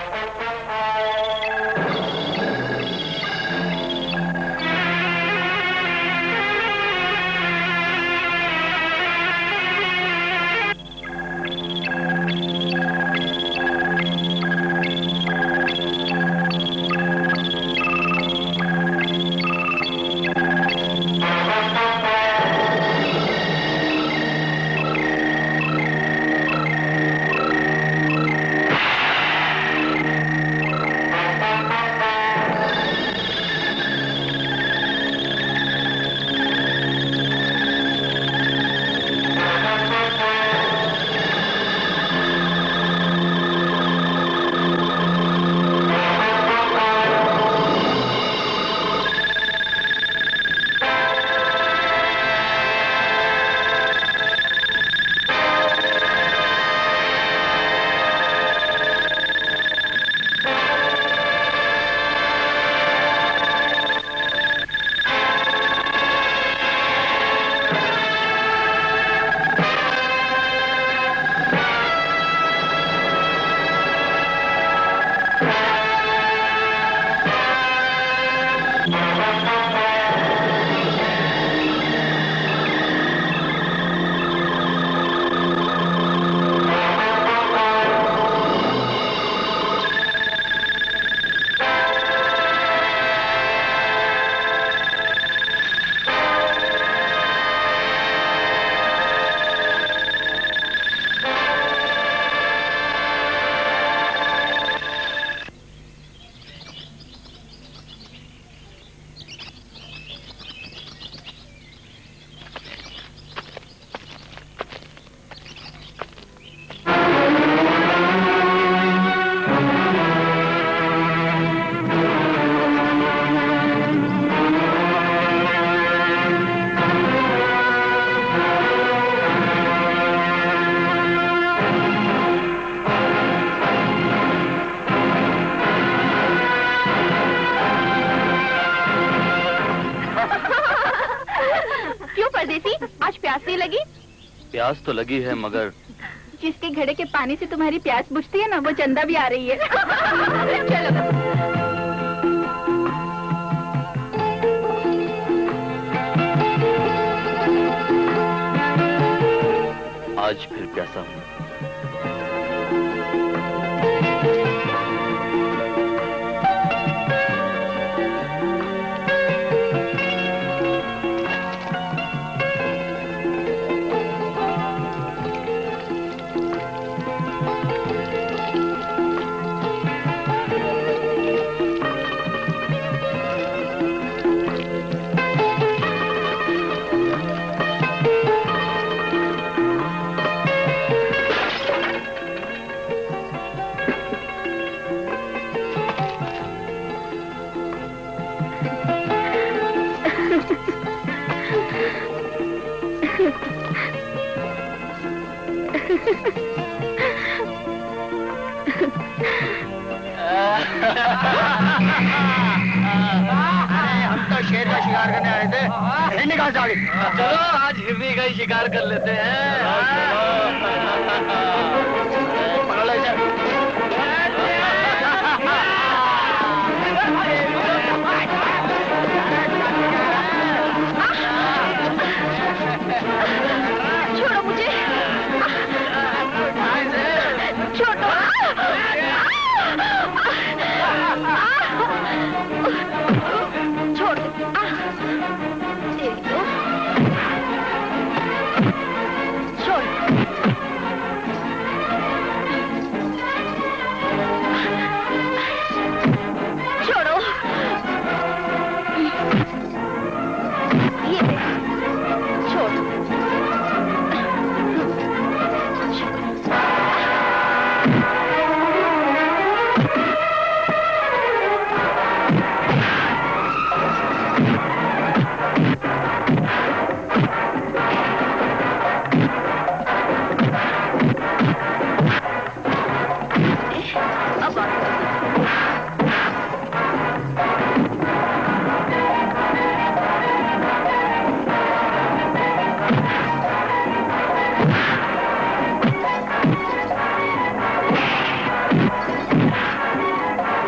S6: प्यास तो लगी है मगर
S5: जिसके घड़े के पानी से तुम्हारी प्यास बुझती है ना वो चंदा भी आ रही है। चलो
S6: आज फिर प्यासा हूँ।
S11: शेर का शिकार करने आए थे, हिरनी कहाँ से आ गई?
S6: चलो आज हिरनी का ही शिकार कर लेते हैं।
S11: पकड़ ले इसे।
S5: छोड़ो मुझे, छोड़ो।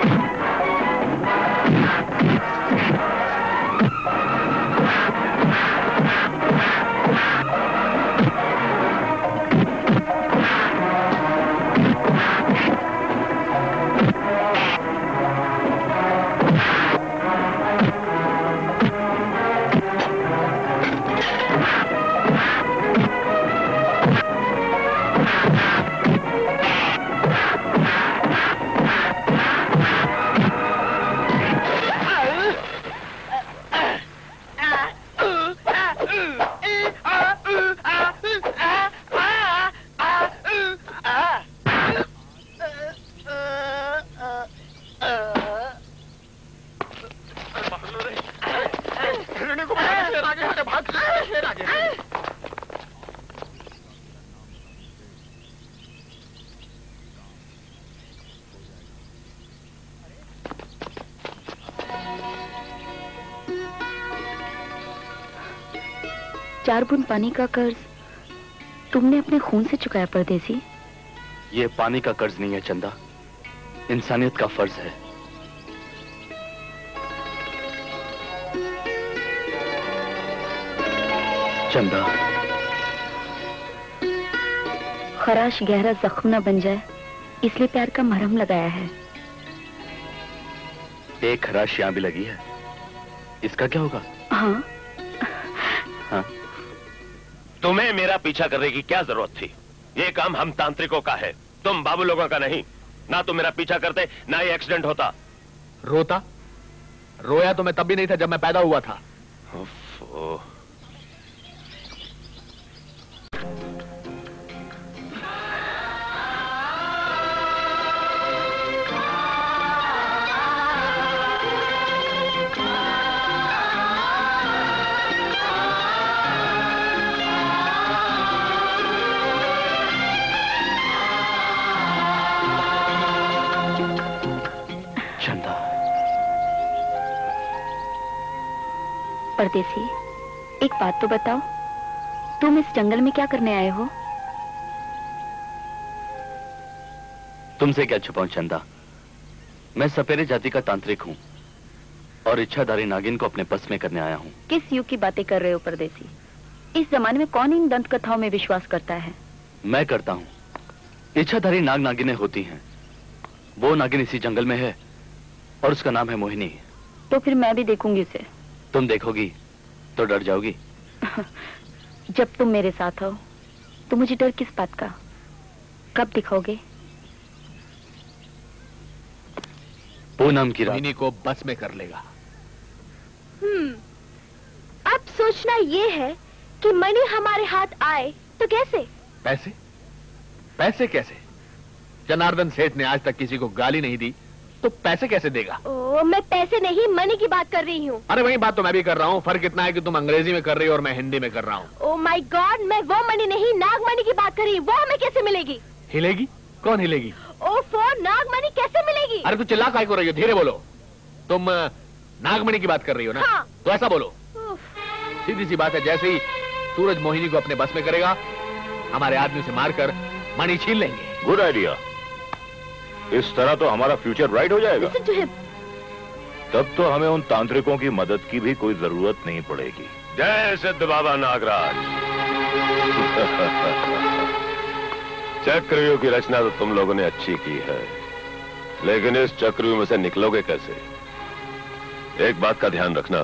S10: 4 बूंद पानी का कर्ज तुमने अपने खून से चुकाया परदेसी।
S6: ये पानी का कर्ज नहीं है चंदा, इंसानियत का फर्ज है। चंदा,
S10: खराश गहरा जख्म न बन जाए इसलिए प्यार का मरहम लगाया है।
S6: एक खराश यहां भी लगी है, इसका क्या होगा?
S10: हाँ
S6: हाँ।
S1: तुम्हें मेरा पीछा करने की क्या जरूरत थी? ये काम हम तांत्रिकों का है, तुम बाबू लोगों का नहीं। ना तुम मेरा पीछा करते ना ये एक्सीडेंट होता।
S2: रोता? रोया तो मैं तब भी नहीं था जब मैं पैदा हुआ था।
S10: परदेसी, एक बात तो बताओ, तुम इस जंगल में क्या करने आए हो?
S6: तुमसे क्या छुपाऊं चंदा, मैं सपेरे जाति का तांत्रिक हूं और इच्छाधारी नागिन को अपने बस में करने आया हूं।
S10: किस युग की बातें कर रहे हो परदेसी? इस जमाने में कौन इन दंत कथाओं में विश्वास करता है?
S6: मैं करता हूं। इच्छाधारी नाग नागिनें होती हैं, वो नागिन इसी जंगल में है और उसका नाम है मोहिनी।
S10: तो फिर मैं भी देखूंगी उसे।
S6: तुम देखोगी तो डर जाओगी।
S10: जब तुम मेरे साथ हो तो मुझे डर किस बात का? कब दिखाओगे?
S6: पूनम की
S2: मोहिनी को बस में कर लेगा।
S4: अब सोचना ये है कि मणि हमारे हाथ आए तो कैसे?
S2: पैसे? पैसे कैसे? जनार्दन सेठ ने आज तक किसी को गाली नहीं दी तो पैसे कैसे देगा?
S4: ओ, मैं पैसे नहीं मनी की बात कर रही हूँ।
S2: अरे वही बात तो मैं भी कर रहा हूँ, फर्क इतना है कि तुम अंग्रेजी में कर रही हो और मैं हिंदी में कर रहा हूँ।
S4: ओ माय गॉड, मैं वो मनी नहीं नागमणि की बात कर रही हूँ। वो हमें कैसे मिलेगी?
S2: हिलेगी? कौन हिलेगी?
S4: ओफो, नागमणि कैसे मिलेगी?
S2: अरे तू चिल्ला काहे को रही हो? धीरे बोलो। तुम नागमणि की बात कर रही हो ना?
S4: हाँ।
S2: तो ऐसा बोलो। सीधी सी बात है, जैसे ही सूरज मोहिनी को अपने बस में करेगा, हमारे आदमी से मारकर मणि छीन लेंगे।
S7: Good idea. इस तरह तो हमारा फ्यूचर ब्राइट हो जाएगा। तब तो हमें उन तांत्रिकों की मदद की भी कोई जरूरत नहीं पड़ेगी।
S1: जय सिद्ध बाबा नागराज। चक्रव्यूह की रचना तो तुम लोगों ने अच्छी की है, लेकिन इस चक्रव्यूह में से निकलोगे कैसे? एक बात का ध्यान रखना,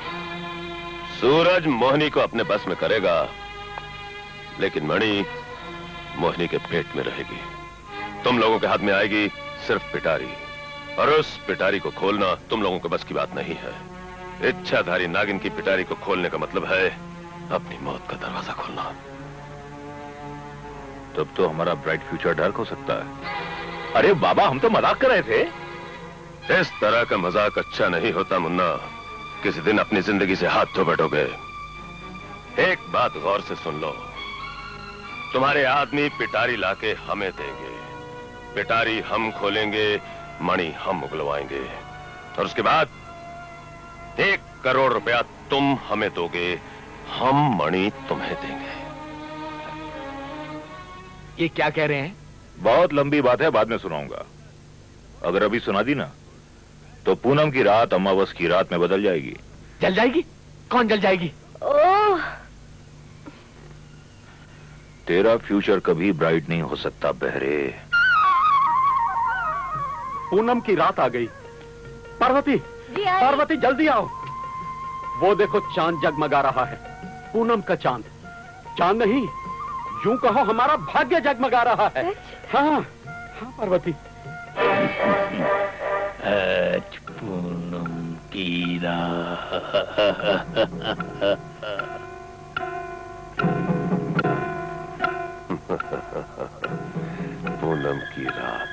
S1: सूरज मोहिनी को अपने बस में करेगा, लेकिन मणि मोहिनी के पेट में रहेगी। तुम लोगों के हाथ में आएगी सिर्फ पिटारी, और उस पिटारी को खोलना तुम लोगों के बस की बात नहीं है। इच्छाधारी नागिन की पिटारी को खोलने का मतलब है अपनी मौत का दरवाजा खोलना।
S7: तब तो हमारा ब्राइट फ्यूचर डार्क हो सकता है। अरे बाबा, हम तो मजाक कर रहे थे।
S1: इस तरह का मजाक अच्छा नहीं होता मुन्ना, किसी दिन अपनी जिंदगी से हाथ धो बैठोगे। एक बात गौर से सुन लो, तुम्हारे आदमी पिटारी लाके हमें देंगे, पिटारी हम खोलेंगे, मणि हम उगलवाएंगे, और उसके बाद 1 करोड़ रुपया तुम हमें दोगे, हम मणि तुम्हें देंगे।
S2: ये क्या कह रहे हैं?
S7: बहुत लंबी बात है, बाद में सुनाऊंगा। अगर अभी सुना दी ना तो पूनम की रात अमावस की रात में बदल जाएगी।
S2: जल जाएगी? कौन जल जाएगी?
S10: ओह,
S7: तेरा फ्यूचर कभी ब्राइट नहीं हो सकता बहरे।
S3: पूनम की रात आ गई। पार्वती, पार्वती जल्दी आओ। वो देखो चांद जगमगा रहा है। पूनम का चांद। चांद नहीं, यूं कहो हमारा भाग्य जगमगा रहा है। हाँ हाँ पार्वती।
S2: आज पूनम की रात।
S1: पूनम की रात।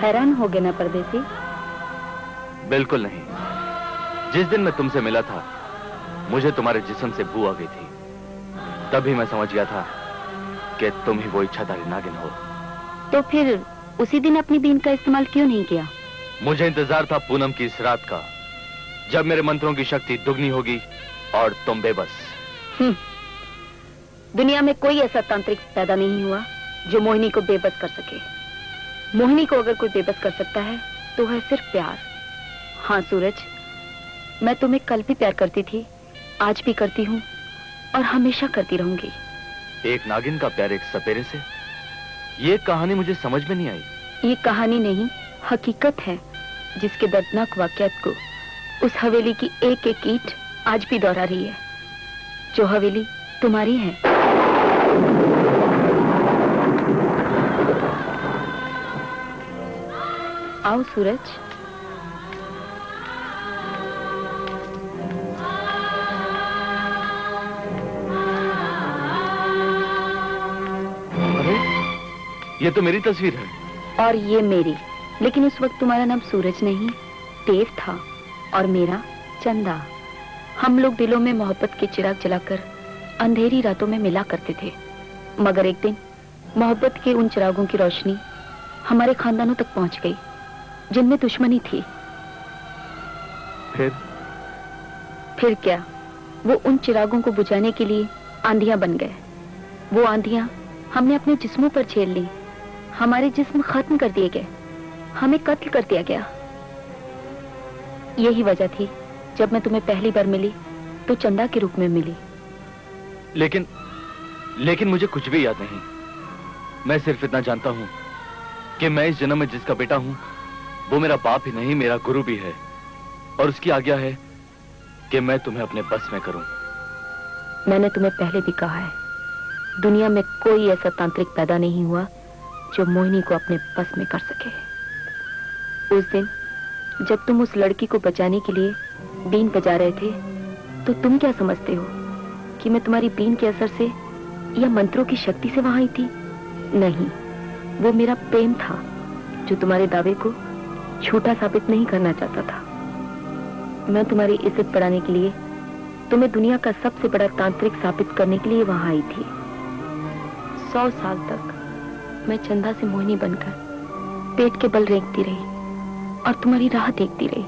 S10: हैरान हो गए ना परदेसी?
S6: बिल्कुल नहीं। जिस दिन मैं तुमसे मिला था मुझे तुम्हारे जिस्म से बू आ गई थी। तभी मैं समझ गया था कि तुम ही वो इच्छाधारी नागिन हो।
S10: तो फिर उसी दिन अपनी बीन का इस्तेमाल क्यों नहीं किया?
S6: मुझे इंतजार था पूनम की इस रात का, जब मेरे मंत्रों की शक्ति दुगनी होगी और तुम बेबस।
S10: दुनिया में कोई ऐसा तांत्रिक पैदा नहीं हुआ जो मोहिनी को बेबस कर सके। मोहिनी को अगर कोई बेबस कर सकता है तो है सिर्फ प्यार। हाँ सूरज, मैं तुम्हें कल भी प्यार करती थी, आज भी करती हूँ और हमेशा करती रहूंगी।
S6: एक नागिन का प्यार एक सपेरे से? ये कहानी मुझे समझ में नहीं आई।
S10: ये कहानी नहीं, हकीकत है, जिसके दर्दनाक वाकयात को उस हवेली की एक एक ईंट आज भी दोहरा रही है, जो हवेली तुम्हारी है। आओ सूरज।
S6: अरे ये तो मेरी तस्वीर है।
S10: और ये मेरी, लेकिन उस वक्त तुम्हारा नाम सूरज नहीं देव था और मेरा चंदा। हम लोग दिलों में मोहब्बत के चिराग जलाकर अंधेरी रातों में मिला करते थे, मगर एक दिन मोहब्बत के उन चिरागों की रोशनी हमारे खानदानों तक पहुंच गई जिनमें दुश्मनी थी। फिर क्या, वो उन चिरागों को बुझाने के लिए आंधियां बन गए। वो आंधियां हमने अपने जिस्मों पर झेल ली, हमारे जिस्म खत्म कर दिए गए, हमें कत्ल कर दिया गया। यही वजह थी जब मैं तुम्हें पहली बार मिली तो चंदा के रूप में मिली।
S6: लेकिन मुझे कुछ भी याद नहीं। मैं सिर्फ इतना जानता हूं कि मैं इस जन्म में जिसका बेटा हूं वो मेरा बाप ही नहीं, मेरा गुरु भी है, और उसकी आज्ञा है कि मैं तुम्हें अपने बस में करूं।
S10: मैंने तुम्हें पहले भी कहा है, दुनिया में कोई ऐसा तांत्रिक पैदा नहीं हुआ जो मोहिनी को अपने बस में कर सके। उस दिन जब तुम उस लड़की को बचाने के लिए बीन बजा रहे थे तो तुम क्या समझते हो कि मैं तुम्हारी बीन के असर से या मंत्रों की शक्ति से वहां आई थी? नहीं, वो मेरा प्रेम था जो तुम्हारे दावे को झूठा साबित नहीं करना चाहता था। मैं तुम्हारी इज्जत बढ़ाने के लिए, तुम्हें दुनिया का सबसे बड़ा तांत्रिक साबित करने के लिए वहां आई थी। 100 साल तक मैं चंदा से मोहिनी बनकर पेट के बल रेंगती रही और तुम्हारी राह देखती रही।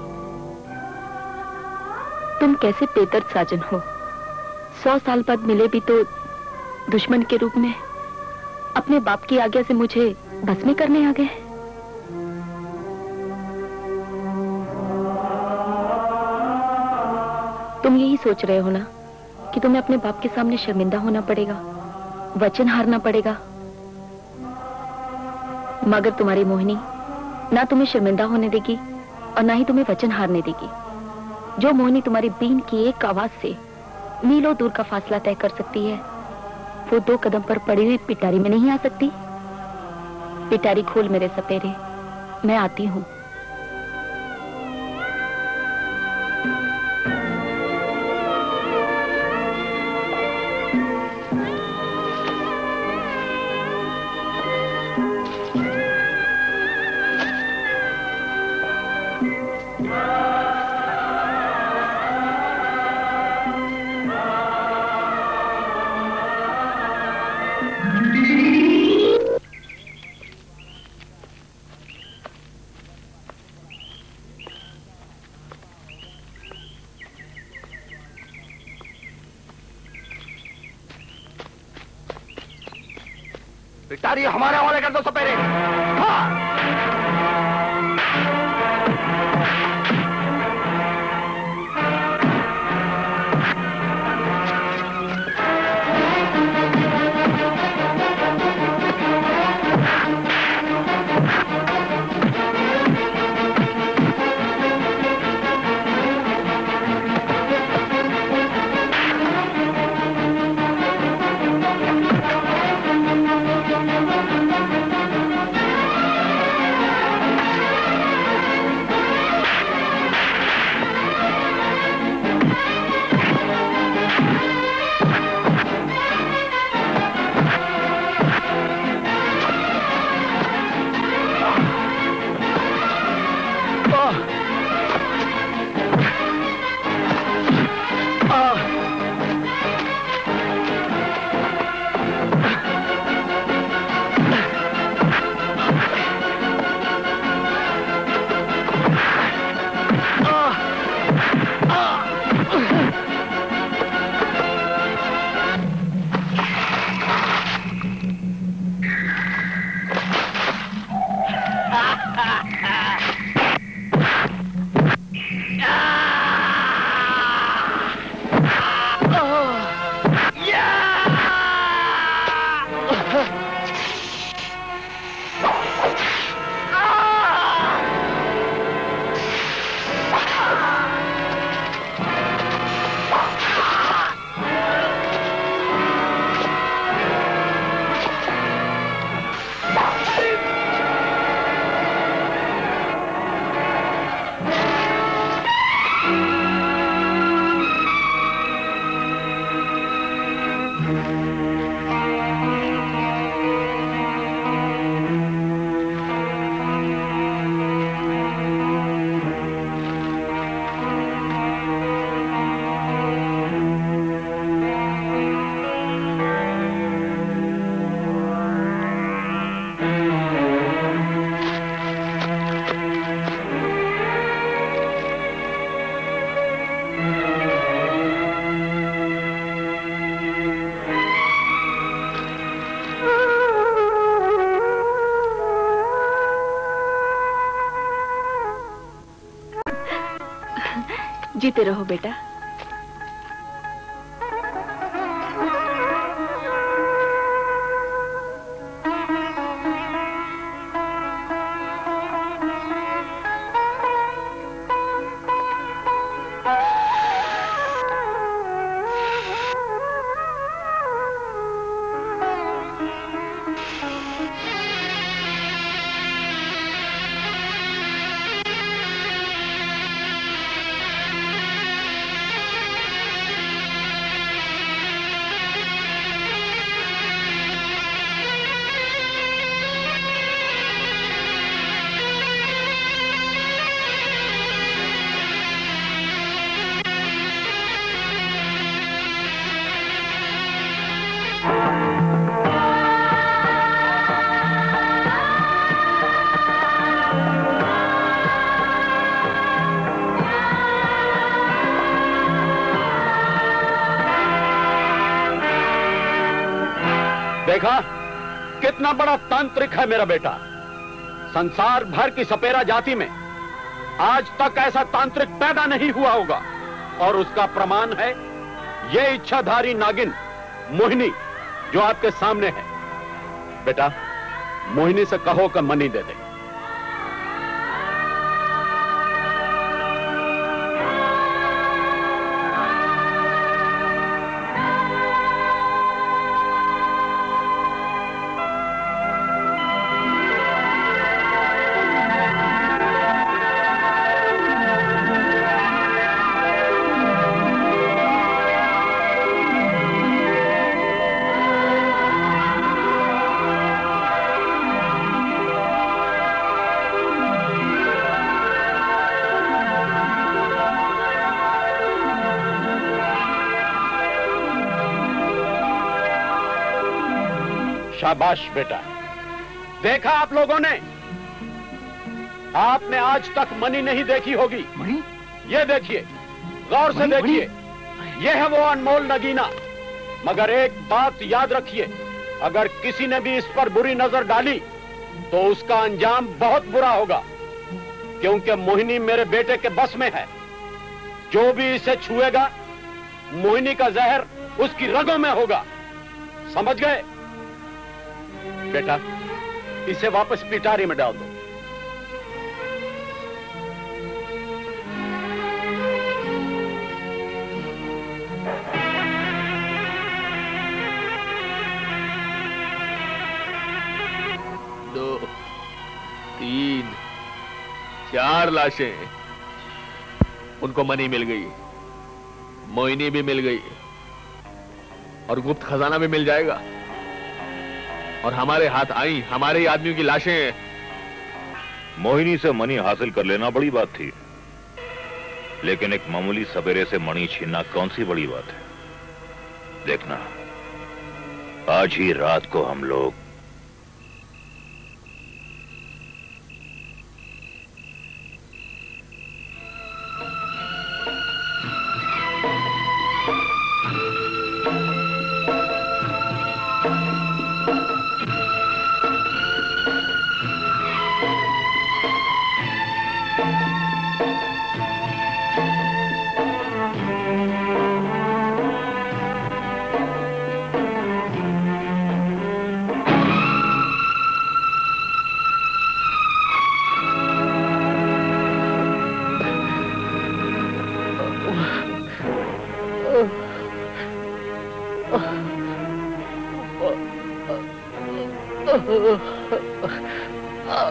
S10: तुम कैसे बेदर्द साजन हो, 100 साल बाद मिले भी तो दुश्मन के रूप में अपने बाप की आज्ञा से मुझे भस्म करने आ गए। तुम यही सोच रहे हो ना कि तुम्हें अपने बाप के सामने शर्मिंदा होना पड़ेगा, वचन हारना पड़ेगा, मगर तुम्हारी मोहिनी ना तुम्हें शर्मिंदा होने देगी और ना ही तुम्हें वचन हारने देगी। जो मोहिनी तुम्हारी बीन की एक आवाज से मीलों दूर का फासला तय कर सकती है, वो 2 कदम पर पड़ी हुई पिटारी में नहीं आ सकती। पिटारी खोल मेरे सपेरे, मैं आती हूँ।
S11: पिटारी हमारे हवाले कर दो सपेरे। हाँ।
S5: जीते रहो बेटा।
S3: देखा कितना बड़ा तांत्रिक है मेरा बेटा। संसार भर की सपेरा जाति में आज तक ऐसा तांत्रिक पैदा नहीं हुआ होगा, और उसका प्रमाण है ये इच्छाधारी नागिन मोहिनी जो आपके सामने है। बेटा, मोहिनी से कहो कि मनी दे दे। शाबाश बेटा। देखा आप लोगों ने, आपने आज तक मनी नहीं देखी होगी।
S11: मनी?
S3: ये देखिए, गौर से देखिए, ये है वो अनमोल नगीना। मगर एक बात याद रखिए, अगर किसी ने भी इस पर बुरी नजर डाली तो उसका अंजाम बहुत बुरा होगा, क्योंकि मोहिनी मेरे बेटे के बस में है। जो भी इसे छुएगा, मोहिनी का जहर उसकी रगों में होगा। समझ गए? बेटा, इसे वापस पिटारी में डाल दो।
S2: दो, तीन, चार लाशें। उनको मनी मिल गई, मोहिनी भी मिल गई, और गुप्त खजाना भी मिल जाएगा। और हमारे हाथ आई हमारे ही आदमियों की लाशें।
S7: मोहिनी से मनी हासिल कर लेना बड़ी बात थी, लेकिन एक मामूली सपेरे से मणि छीनना कौन सी बड़ी बात है। देखना, आज ही रात को हम लोग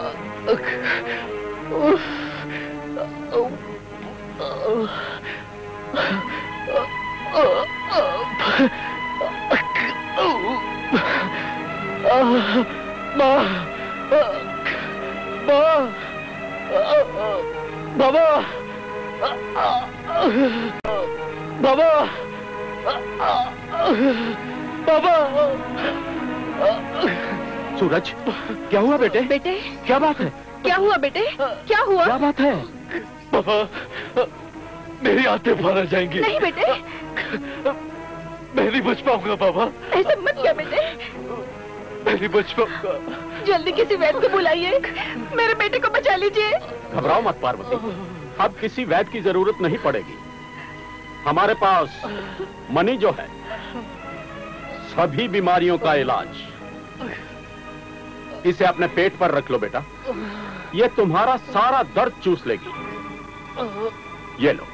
S11: बाबा, बाबा, बाबा।
S2: सूरज, क्या हुआ बेटे?
S5: बेटे,
S2: क्या बात है?
S5: क्या हुआ बेटे? क्या हुआ?
S2: क्या बात है? बाबा, मेरी आंखें बाहर आ जाएंगी।
S5: नहीं बेटे,
S2: मैं नहीं बच पाऊंगा बाबा।
S5: ऐसा मत किया बेटे।
S2: मैं नहीं बच पाऊंगा।
S5: जल्दी किसी वैद्य को बुलाइए, मेरे बेटे को बचा लीजिए।
S3: घबराओ मत पार्वती, अब किसी वैद्य की जरूरत नहीं पड़ेगी। हमारे पास मनी जो है सभी बीमारियों का इलाज। इसे अपने पेट पर रख लो बेटा, ये तुम्हारा सारा दर्द चूस लेगी। ये लो।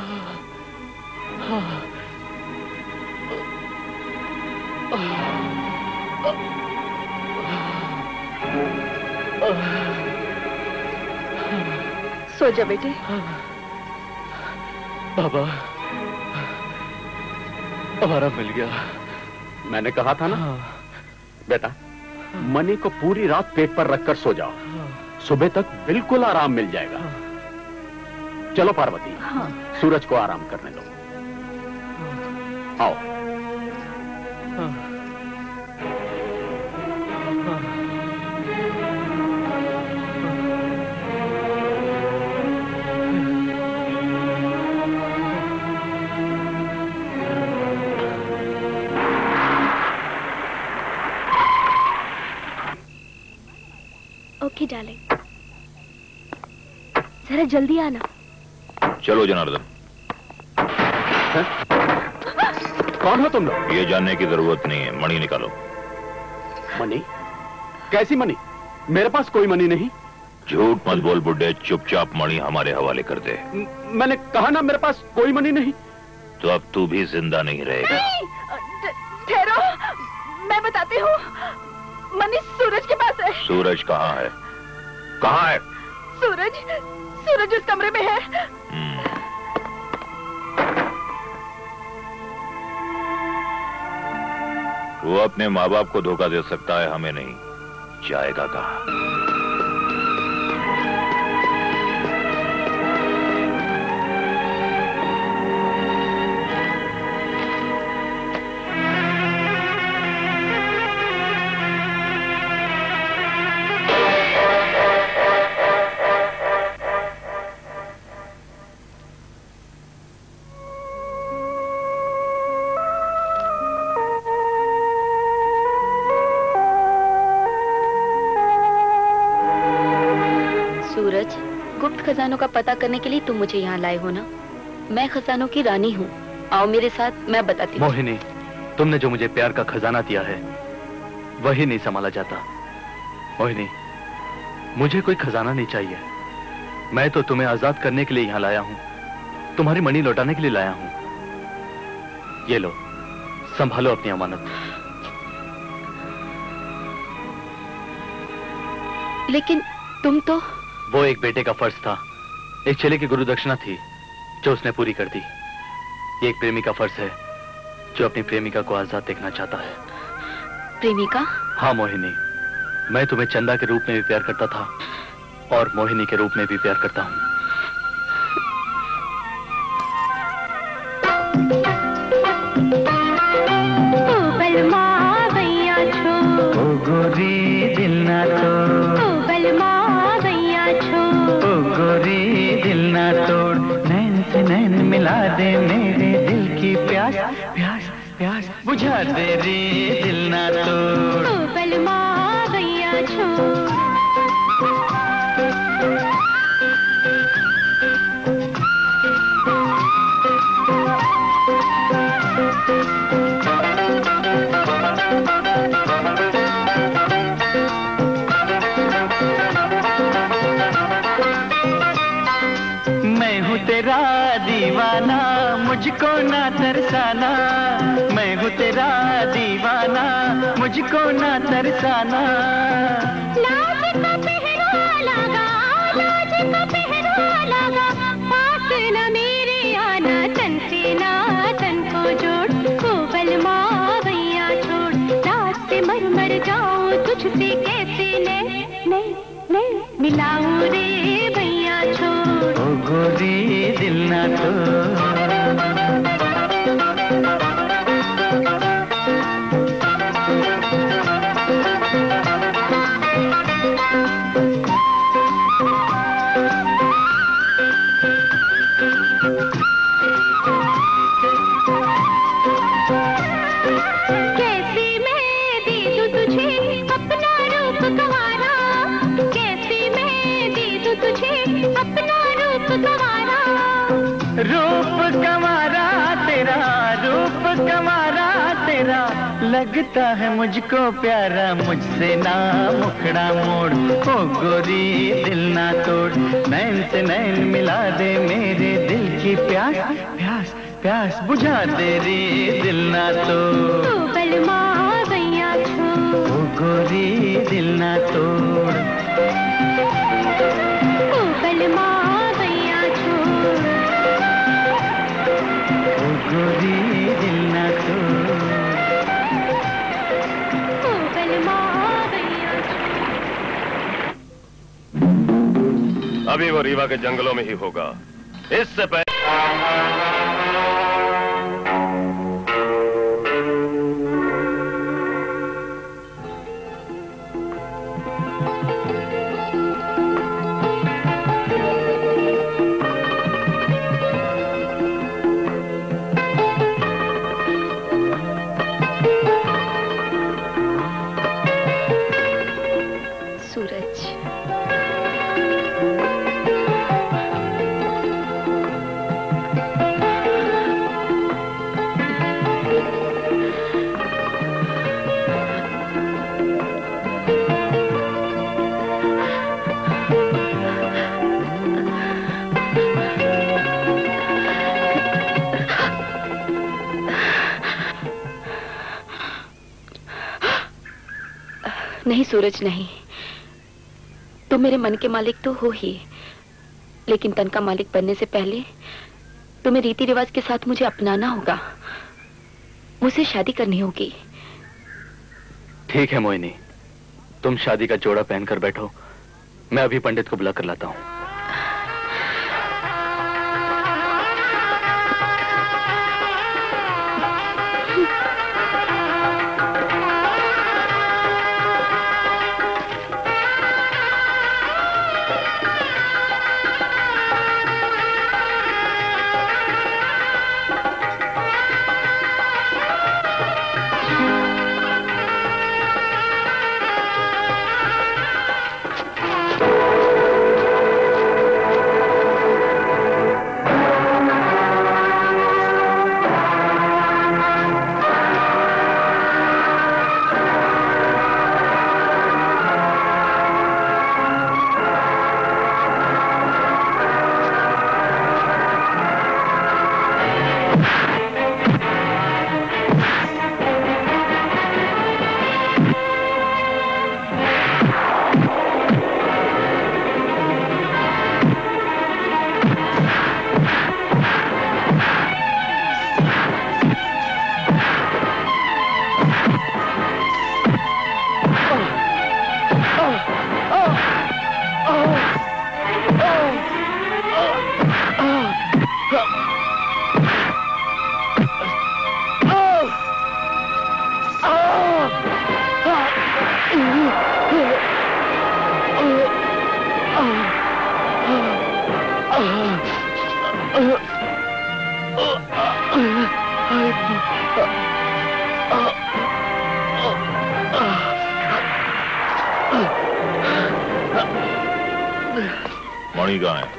S5: सो जा बेटे।
S2: बाबा, हमारा मिल गया।
S3: मैंने कहा था ना बेटा, मनी को पूरी रात पेट पर रखकर सो जाओ, सुबह तक बिल्कुल आराम मिल जाएगा। चलो पार्वती, सूरज को आराम करने दो। आओ।
S4: ओके डार्लिंग, जरा जल्दी आना।
S7: चलो जनार्दन।
S3: कौन हो तुम लोग?
S7: ये जानने की जरूरत नहीं है, मणि निकालो।
S3: मनी? कैसी मनी? मेरे पास कोई मनी नहीं।
S7: झूठ मत बोल बुड्ढे, चुपचाप मणि हमारे हवाले कर दे।
S3: मैंने कहा ना मेरे पास कोई मनी नहीं।
S7: तो अब तू भी जिंदा नहीं रहेगा।
S5: ठहरो, मैं बताती हूँ। मनी सूरज के पास है।
S7: सूरज कहाँ है? कहाँ है?
S5: सूरज उस कमरे में है।
S7: वो अपने माँ बाप को धोखा दे सकता है, हमें नहीं। जाएगा कहाँ?
S10: खजानों का पता करने के लिए तुम मुझे यहाँ लाए हो ना? मैं खजानों की रानी हूँ। आओ मेरे साथ, मैं बताती हूँ।
S6: मोहिनी, तुमने जो मुझे प्यार का खजाना दिया है वही नहीं संभाला जाता। मोहिनी, मुझे कोई खजाना नहीं चाहिए। मैं तो तुम्हें आजाद करने के लिए यहाँ लाया हूँ, तुम्हारी मणि लौटाने के लिए लाया हूँ। ये लो, संभालो अपनी अमानत।
S10: लेकिन तुम तो...
S6: वो एक बेटे का फर्ज था, एक चेले की गुरु दक्षिणा थी जो उसने पूरी कर दी। ये एक प्रेमी का फर्ज है जो अपनी प्रेमिका को आजाद देखना चाहता है।
S10: प्रेमिका?
S6: हाँ मोहिनी, मैं तुम्हें चंदा के रूप में भी प्यार करता था और मोहिनी के रूप में भी प्यार करता हूँ।
S12: गोरी दिल ना तोड़, नैन से नैन मिला दे मेरे दिल की प्यास, प्यास प्यास बुझा दे रे दिल ना तोड़।
S9: बलमा भैया
S12: तेरा दीवाना, मुझको ना तरसाना। मैं हूँ तेरा दीवाना, मुझको ना तरसाना।
S9: लाज का पहरा मिलाऊं रे भैया छोड़।
S12: ओ गोरी दिल ना तोड़। रूप कमारा तेरा, रूप कमारा तेरा, लगता है मुझको प्यारा, मुझसे ना मुखड़ा मोड़। ओ गोरी दिल ना तोड़, नैन से नैन मिला दे मेरे दिल की प्यास, प्यास प्यास बुझा दे रे दिल ना तोड़।
S9: ओ बलमा भैया छोड़।
S12: ओ गोरी दिल ना तोड़।
S9: ओ बलमा
S12: गोरी दिल ना तोड़।
S1: अभी वो रीवा के जंगलों में ही होगा। इससे पहले
S10: नहीं सूरज नहीं, तुम मेरे मन के मालिक तो हो ही, लेकिन तन का मालिक बनने से पहले तुम्हें रीति रिवाज के साथ मुझे अपनाना होगा, मुझसे शादी करनी होगी।
S6: ठीक है मोहिनी, तुम शादी का जोड़ा पहनकर बैठो, मैं अभी पंडित को बुला कर लाता हूं।
S7: मणि कहाँ है?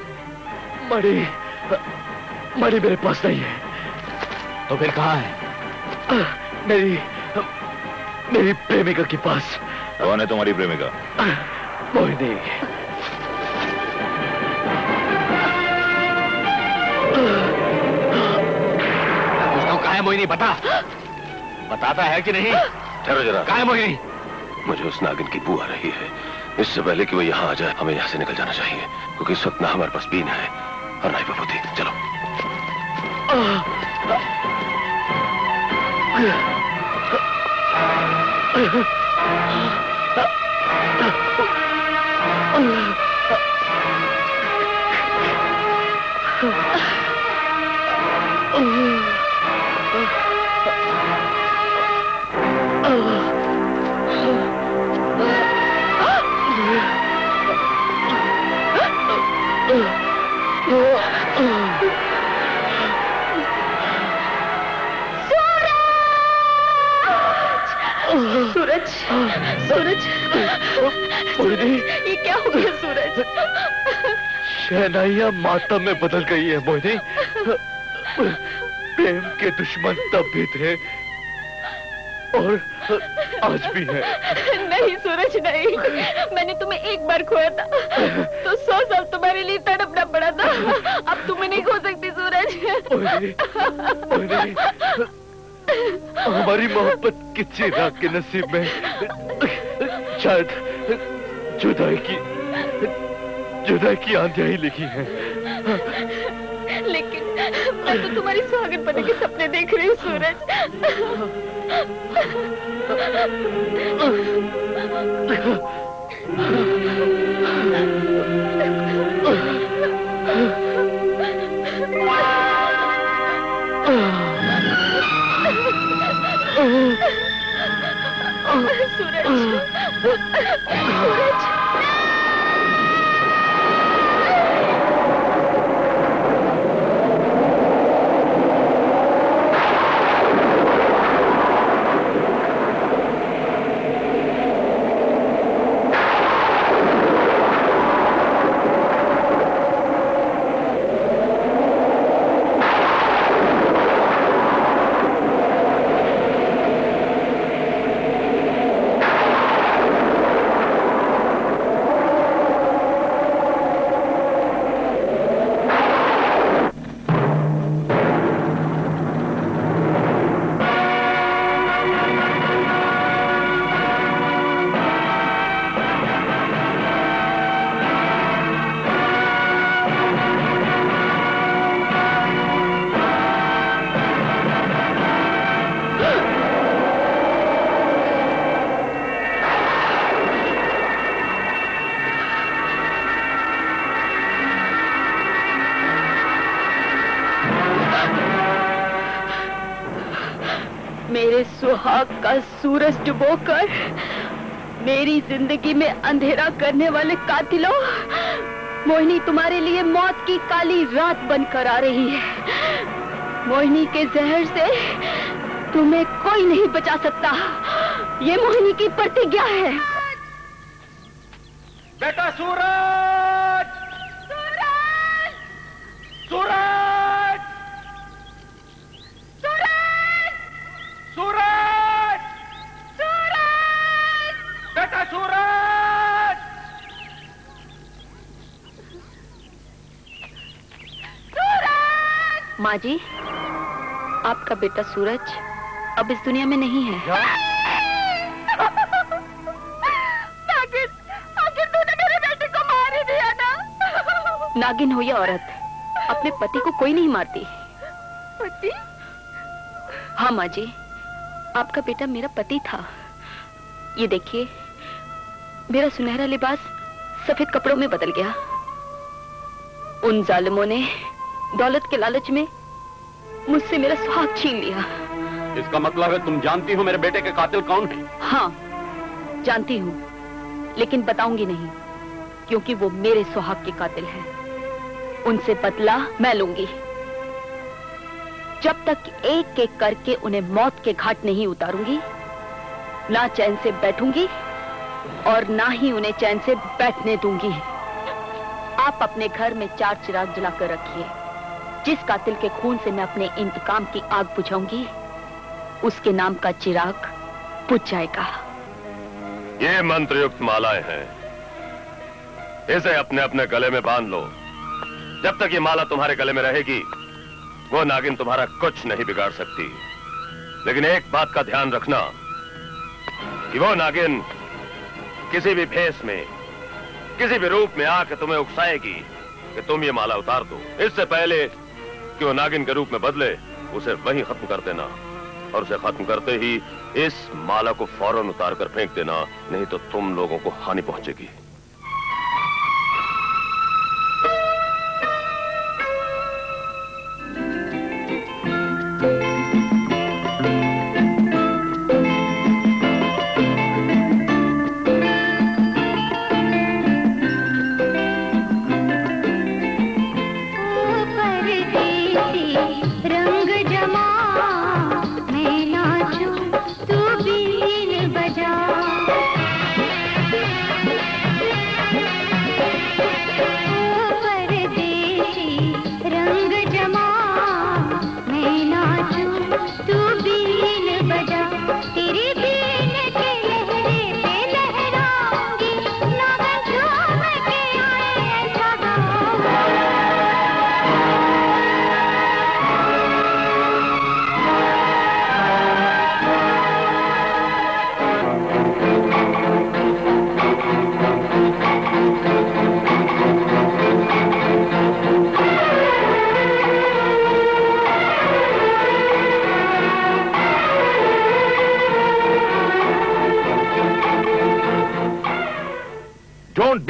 S6: मणि मेरे पास नहीं है। तो फिर कहाँ है? मेरी प्रेमिका के पास।
S7: कौन है तुम्हारी प्रेमिका?
S6: मोहिनी। उसको कहाँ है मोहिनी? बताता है कि नहीं?
S1: ठहरो जरा।
S6: कहाँ है मोहिनी?
S1: मुझे उस नागिन की बू आ रही है। इससे पहले कि वो यहाँ आ जाए हमें यहाँ से निकल जाना चाहिए, क्योंकि इस वक्त ना हमारे पास बीन है और ना ही विभूति। चलो।
S5: सूरज, सूरज,
S6: मोहिनी,
S5: ये क्या हो गया सूरज?
S6: शहनाइयां मातम में बदल गई है मोहिनी। प्रेम के दुश्मन तब भी थे और आज भी है।
S5: नहीं सूरज नहीं, मैंने तुम्हें एक बार खोया था तो 100 साल तुम्हारे लिए तड़पना पड़ा था। अब तुम्हें नहीं खो सकती सूरज।
S6: मोहिनी, मोहिनी, हमारी मोहब्बत के चिराग के नसीब में शायद जुदाई की आंधियां ही लिखी हैं।
S5: लेकिन मैं तो तुम्हारी सुहागन बनने के सपने देख रही हूँ सूरज। सूरज, सुहाग का सूरज डुबोकर मेरी जिंदगी में अंधेरा करने वाले कातिलों, मोहिनी तुम्हारे लिए मौत की काली रात बनकर आ रही है। मोहिनी के जहर से तुम्हें कोई नहीं बचा सकता, ये मोहिनी की प्रतिज्ञा है।
S2: बेटा सूरज, सूरज, सूरज, सूरज, सूरज, सूरज, बेटा सूरज,
S10: सूरज। माँ जी, आपका बेटा सूरज अब इस दुनिया में नहीं है।
S5: आखिर तूने मेरे बेटे को मार ही दिया ना।
S10: नागिन हो या औरत, अपने पति को कोई नहीं मारती।
S5: पति?
S10: हाँ माँ जी, आपका बेटा मेरा पति था। ये देखिए, मेरा सुनहरा लिबास सफेद कपड़ों में बदल गया। उन जालिमों ने दौलत के लालच में मुझसे मेरा सुहाग छीन लिया।
S3: इसका मतलब है तुम जानती हो मेरे बेटे के कातिल कौन है?
S10: हाँ, जानती हूँ, लेकिन बताऊंगी नहीं, क्योंकि वो मेरे सुहाग के कातिल हैं। उनसे बदला मैं लूंगी। जब तक एक एक करके उन्हें मौत के घाट नहीं उतारूंगी, ना चैन से बैठूंगी और ना ही उन्हें चैन से बैठने दूंगी। आप अपने घर में 4 चिराग जलाकर रखिए। जिस कातिल के खून से मैं अपने इंतकाम की आग बुझाऊंगी, उसके नाम का चिराग बुझ जाएगा।
S1: ये मंत्रयुक्त मालाएं हैं, इसे अपने अपने गले में बांध लो। जब तक ये माला तुम्हारे गले में रहेगी, वो नागिन तुम्हारा कुछ नहीं बिगाड़ सकती। लेकिन एक बात का ध्यान रखना कि वो नागिन किसी भी भेष में, किसी भी रूप में आकर तुम्हें उकसाएगी कि तुम ये माला उतार दो। इससे पहले कि वो नागिन के रूप में बदले, उसे वहीं खत्म कर देना, और उसे खत्म करते ही इस माला को फौरन उतार कर फेंक देना, नहीं तो तुम लोगों को हानि पहुंचेगी।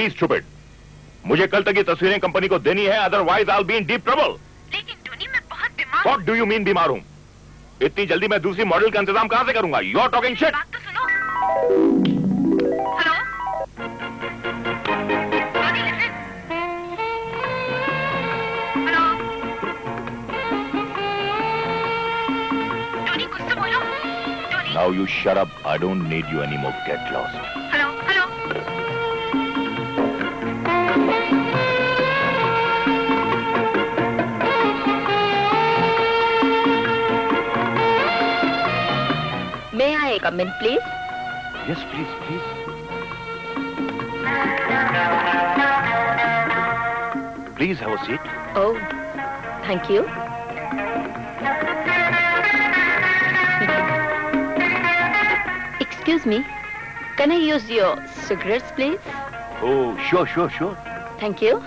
S7: Be stupid. मुझे कल तक ये तस्वीरें कंपनी को देनी है, otherwise I will be in deep trouble.
S4: लेकिन टोनी, मैं बहुत बीमार।
S7: व्हाट डू यू मीन बीमार हूं? इतनी जल्दी मैं दूसरी मॉडल का इंतजाम कहां से करूंगा? You are talking shit.
S4: बात तो सुनो। Hello Tony, listen. Hello Tony, कुछ तो बोलो। Tony,
S7: now you shut up, I don't need you any more, get lost.
S4: Hello hello.
S10: May I come in, please?
S7: Yes, please, please. Please have a seat.
S10: Oh, thank you. Excuse me, can I use your cigarettes, please?
S7: Oh, sure.
S10: Thank you.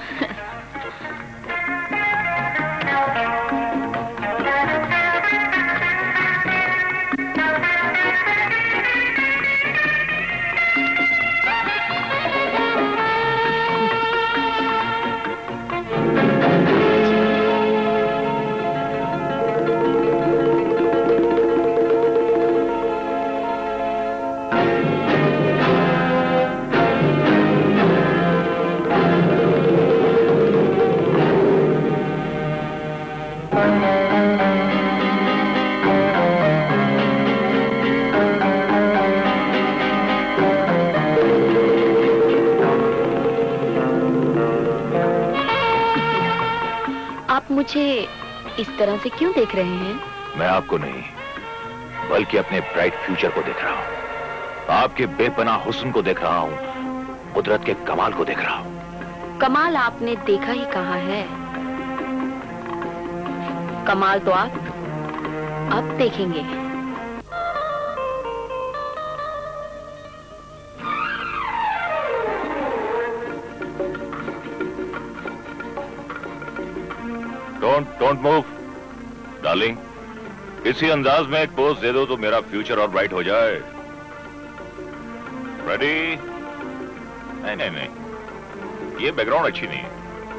S10: मुझे इस तरह से क्यों देख रहे हैं?
S7: मैं आपको नहीं, बल्कि अपने ब्राइट फ्यूचर को देख रहा हूँ। आपके बेपनाह हुस्न को देख रहा हूँ, कुदरत के कमाल को देख रहा हूँ।
S10: कमाल आपने देखा ही कहाँ है? कमाल तो आप अब देखेंगे।
S7: Don't move, darling. इसी अंदाज में एक पोज दे दो तो मेरा फ्यूचर और ब्राइट हो जाए। रेडी? नहीं, ये बैकग्राउंड अच्छी नहीं है।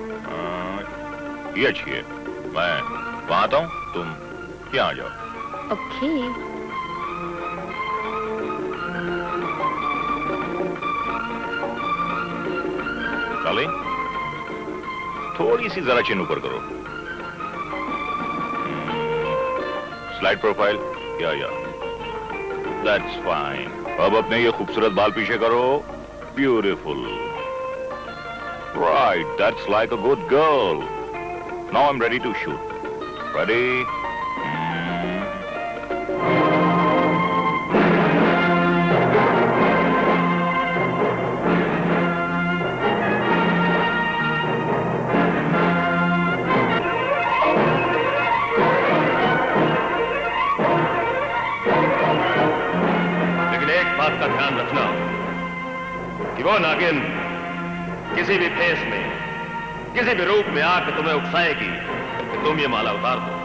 S7: ये अच्छी है। मैं वहां आता हूं, तुम यहाँ आ जाओ।
S10: ओके।
S7: डार्लिंग, थोड़ी सी जरा चिन ऊपर करो। Slide profile, yeah that's fine. अब अपने ये खूबसूरत बाल पीछे करो। Beautiful, right, that's like a good girl. Now I am ready to shoot. Ready?
S1: का ध्यान रखना कि वो नागिन किसी भी फेस में, किसी भी रूप में आकर तुम्हें उकसाएगी कि तुम ये माला उतार दो।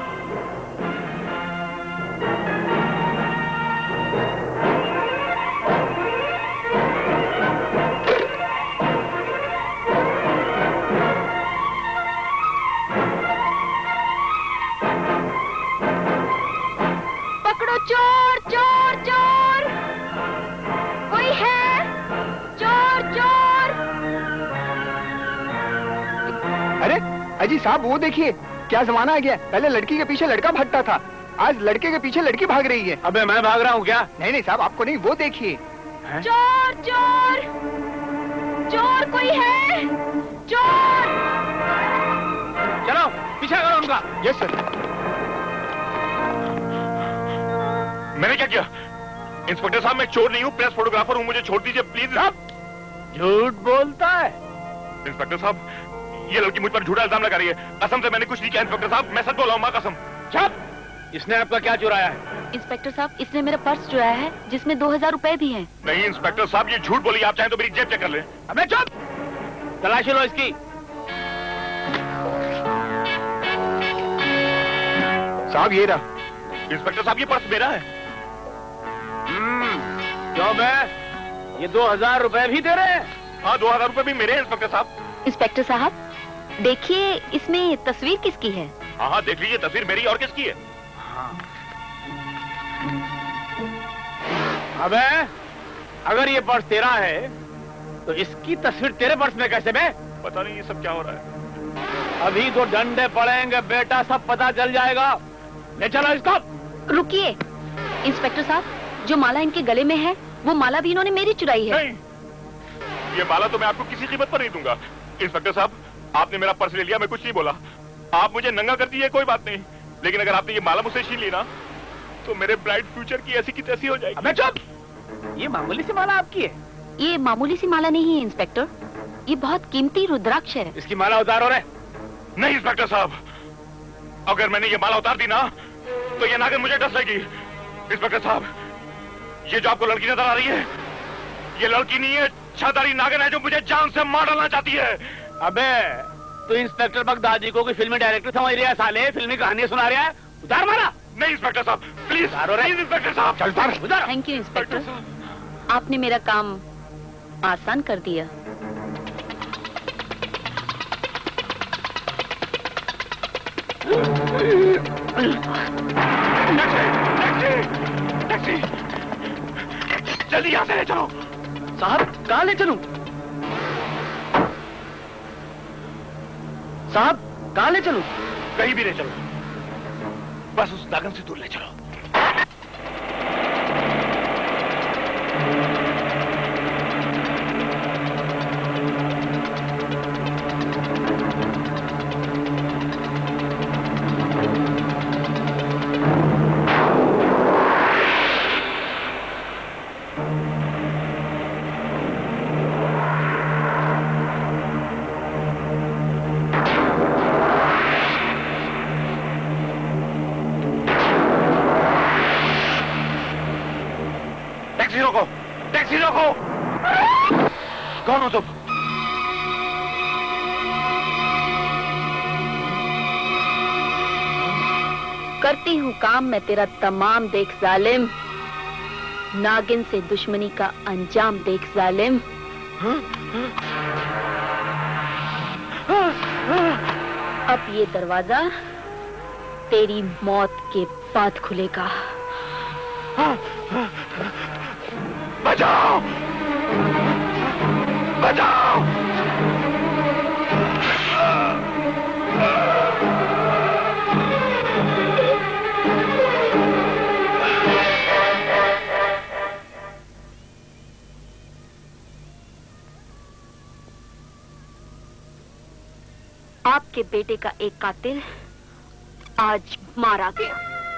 S4: पकड़ो चोर, चोर, चोर! कोई है? चोर, चोर!
S13: अरे अजी साहब, वो देखिए क्या जमाना आ गया। पहले लड़की के पीछे लड़का भागता था, आज लड़के के पीछे लड़की भाग रही है।
S2: अबे मैं भाग रहा हूँ क्या?
S13: नहीं साहब, आपको नहीं, वो देखिए।
S4: चोर, चोर! चोर कोई है? चोर!
S2: चलो पीछा करो उनका।
S13: Yes sir.
S7: मैंने क्या किया? इंस्पेक्टर साहब, मैं चोर नहीं हूँ, प्रेस फोटोग्राफर हूँ, मुझे छोड़ दीजिए प्लीज।
S2: झूठ बोलता है
S7: इंस्पेक्टर साहब, ये लड़की मुझ पर झूठा इल्जाम लगा रही है। कसम से मैंने कुछ नहीं किया इंस्पेक्टर साहब, मैं सच बोला हूँ, माँ कसम।
S2: चुप! इसने आपका क्या चुराया है?
S10: इंस्पेक्टर साहब, इसने मेरा पर्स चुराया है जिसमें 2000 रुपए भी हैं।
S7: नहीं इंस्पेक्टर साहब, ये झूठ बोली। आप चाहें तो मेरी जेब चेक कर लें।
S2: अबे चुप! तलाशी लो इसकी।
S13: साहब ये रहा।
S7: इंस्पेक्टर साहब, ये पर्स मेरा है।
S2: क्यों बे? ये 2000 रुपए भी दे रहे हैं?
S8: हाँ 2000 रुपए भी मेरे हैं इंस्पेक्टर साहब।
S10: इंस्पेक्टर साहब देखिए इसमें तस्वीर किसकी है?
S8: हाँ हाँ देख लीजिए, तस्वीर मेरी और किसकी है?
S2: अबे अगर ये पर्स तेरा है तो इसकी तस्वीर तेरे पर्स में कैसे बे?
S8: पता नहीं ये सब क्या हो रहा है।
S2: अभी तो डंडे पड़ेंगे बेटा, सब पता चल जाएगा। ले चलो इसको।
S10: रुकिए इंस्पेक्टर साहब, जो माला इनके गले में है वो माला भी इन्होंने मेरी चुराई है।
S8: नहीं, ये माला तो मैं आपको किसी कीमत पर नहीं दूंगा। इंस्पेक्टर साहब आपने मेरा पर्स ले लिया, मैं कुछ नहीं बोला। आप मुझे नंगा कर दीजिए कोई बात नहीं, लेकिन अगर आपने ये माला मुझसे छीन ली ना तो मेरे ब्राइट फ्यूचर की ऐसी की तैसी हो जाएगी।
S2: अबे चुप, ये मामूली सी माला आपकी है?
S10: ये मामूली सी माला नहीं है इंस्पेक्टर, ये बहुत कीमती रुद्राक्ष है।
S2: इसकी माला उतारो रे।
S8: नहीं इंस्पेक्टर साहब, अगर मैंने ये माला उतार दी ना तो ये नागिन मुझे डस लेगी। इंस्पेक्टर साहब ये जो आपको लड़की नजर आ रही है ये लड़की नहीं है, इच्छाधारी नागिन है जो मुझे जान से मार डालना चाहती है।
S2: अबे तो इंस्पेक्टर बगदादी को कोई फिल्मी डायरेक्टर समझ रहा है साले, फिल्मी कहानी सुना रहा है? उतार माला।
S8: नहीं इंस्पेक्टर साहब प्लीज, प्लीज इंस्पेक्टर साहब।
S2: चलता उतार।
S10: थैंक यू इंस्पेक्टर, आपने मेरा काम आसान कर दिया।
S8: टैक्सी जल्दी यहाँ से ले चलो।
S11: साहब कहाँ ले चलूं? साहब कहाँ ले चलूं?
S8: कहीं भी ले चलो, बस उस नागिन से दूर ले चलो। टैक्सी रोको। कौन हो तुम?
S10: करती हूँ काम मैं तेरा तमाम देख जालिम, नागिन से दुश्मनी का अंजाम देख जालिम। अब ये दरवाजा तेरी मौत के बाद खुलेगा।
S8: बचाओ! बचाओ!
S10: आपके बेटे का एक कातिल आज मारा गया।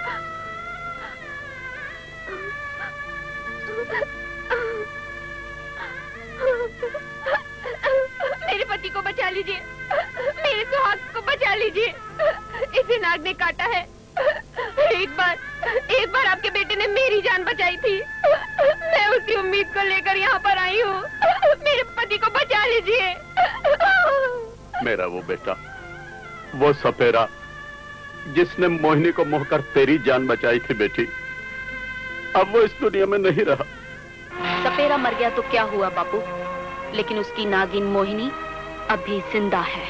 S4: मेरे पति को बचा लीजिए, मेरे सुहाग को बचा लीजिए, इसे नाग ने काटा है। एक बार आपके बेटे ने मेरी जान बचाई थी, मैं उसी उम्मीद को लेकर यहाँ पर आई हूँ। मेरे पति को बचा लीजिए।
S3: मेरा वो बेटा, वो सपेरा जिसने मोहिनी को मोहकर तेरी जान बचाई थी बेटी, अब वो इस दुनिया में नहीं रहा।
S10: सपेरा मर गया तो क्या हुआ बापू, लेकिन उसकी नागिन मोहिनी अभी जिंदा है।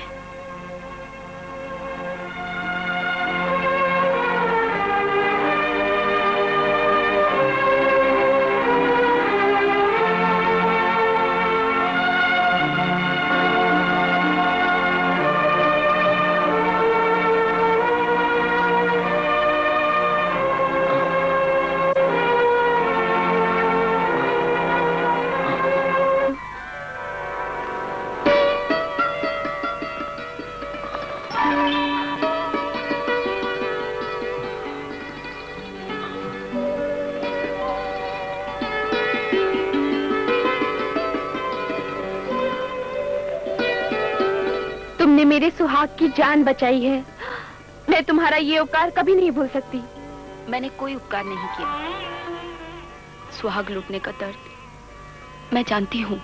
S4: मेरे सुहाग की जान बचाई है, मैं तुम्हारा ये उपकार कभी नहीं भूल सकती।
S10: मैंने कोई उपकार नहीं किया, सुहाग लूटने का दर्द मैं जानती हूँ।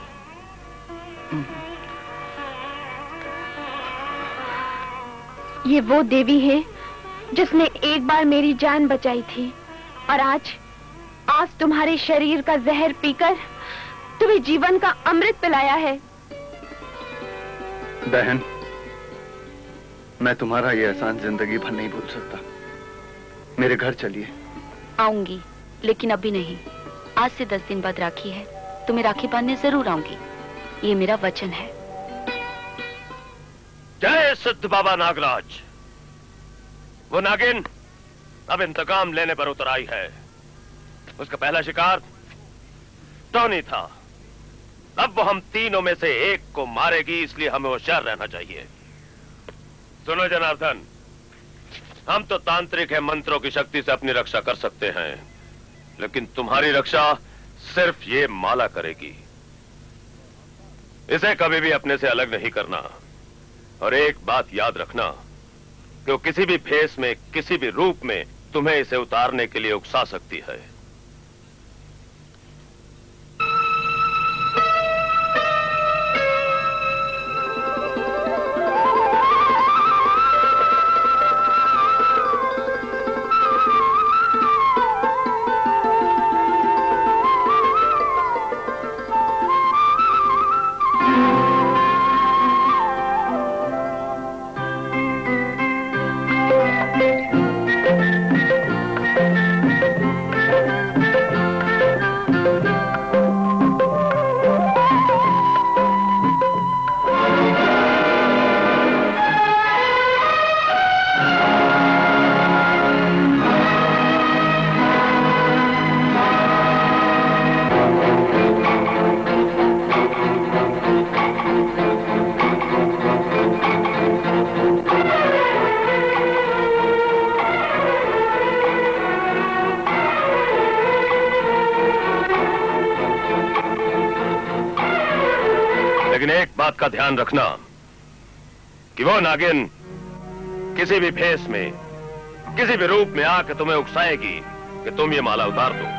S4: ये वो देवी है जिसने एक बार मेरी जान बचाई थी और आज तुम्हारे शरीर का जहर पीकर तुम्हें जीवन का अमृत पिलाया है।
S13: बहन, मैं तुम्हारा ये एहसान जिंदगी भर नहीं भूल सकता। मेरे घर चलिए।
S10: आऊंगी, लेकिन अभी नहीं। आज से 10 दिन बाद राखी है, तुम्हें राखी बांधने जरूर आऊंगी, ये मेरा वचन है।
S1: जय सिद्ध बाबा नागराज। वो नागिन अब इंतकाम लेने पर उतर आई है। उसका पहला शिकार टॉनी था, अब वो हम तीनों में से एक को मारेगी, इसलिए हमें होशियार रहना चाहिए। सुनो जनार्दन, हम तो तांत्रिक हैं, मंत्रों की शक्ति से अपनी रक्षा कर सकते हैं, लेकिन तुम्हारी रक्षा सिर्फ ये माला करेगी। इसे कभी भी अपने से अलग नहीं करना। और एक बात याद रखना कि वो किसी भी भेष में, किसी भी रूप में तुम्हें इसे उतारने के लिए उकसा सकती है। का ध्यान रखना कि वो नागिन किसी भी भेष में, किसी भी रूप में आकर तुम्हें उकसाएगी कि तुम ये माला उतार दो।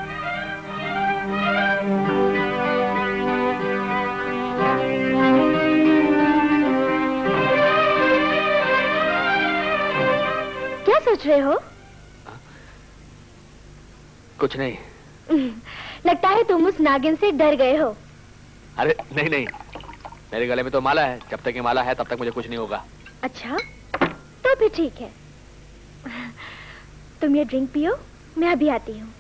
S14: क्या सोच रहे हो?
S6: कुछ नहीं।
S14: लगता है तुम उस नागिन से डर गए हो।
S6: अरे नहीं नहीं, मेरे गले में तो माला है, जब तक ये माला है तब तक मुझे कुछ नहीं होगा।
S14: अच्छा, तो फिर ठीक है। तुम ये ड्रिंक पियो, मैं अभी आती हूँ।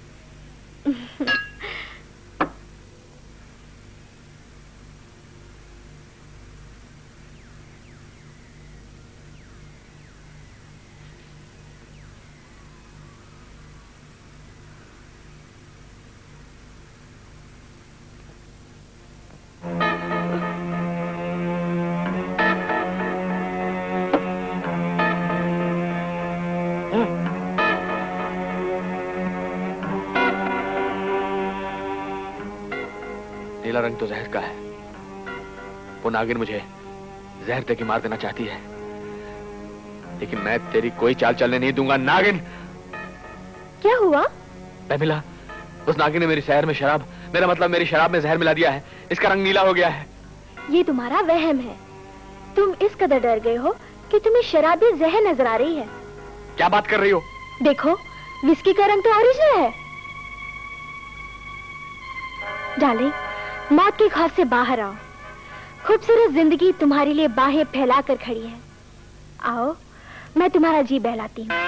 S6: नीला रंग तो जहर का है। वो नागिन मुझे जहर दे के मार देना चाहती है, लेकिन मैं तेरी कोई चाल चलने नहीं दूंगा। नागिन!
S14: क्या हुआ?
S6: मिला, उस नागिन ने मेरी शहर में शराब, मेरा मतलब मेरी शराब में जहर मिला दिया है। इसका रंग नीला हो गया है।
S14: ये तुम्हारा वहम है। तुम इस कदर डर गए हो कि तुम्हें शराबी जहर नजर आ रही है।
S6: क्या बात कर रही हो?
S14: देखो, विस्की का रंग तो ओरिजिनल है। डार्लिंग, मौत के खौफ से बाहर आओ। खूबसूरत जिंदगी तुम्हारे लिए बाहें फैलाकर खड़ी है। आओ, मैं तुम्हारा जी बहलाती हूँ।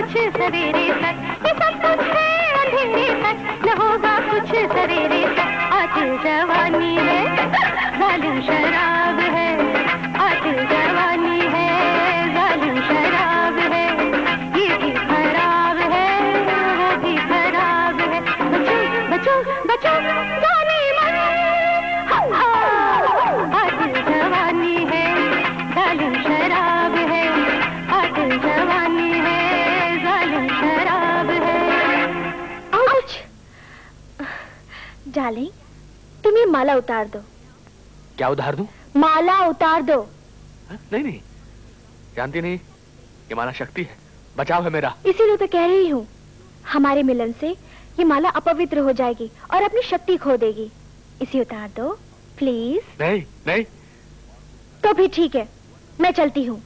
S9: कुछ सवेरे तक, ये सब कुछ है अंधेरे तक, न होगा कुछ सवेरे तक। आज जवानी है जालिम शराब है, आज जवानी है जालिम शराब है, ये भी खराब है वो भी खराब है। बचो बचो बचो जाने मन, आज जवानी है जालिम शराब है, आज जवानी है जालिम शराब है।
S14: आउच! डार्लिंग, तुम ये माला उतार दो।
S2: क्या उतार दूं?
S14: माला उतार दो।
S2: नहीं नहीं, जानती नहीं, ये माला शक्ति है, बचाव है मेरा।
S14: इसीलिए तो कह रही हूँ, हमारे मिलन से ये माला अपवित्र हो जाएगी और अपनी शक्ति खो देगी। इसे उतार दो प्लीज।
S2: नहीं नहीं।
S14: तो भी ठीक है, मैं चलती हूँ।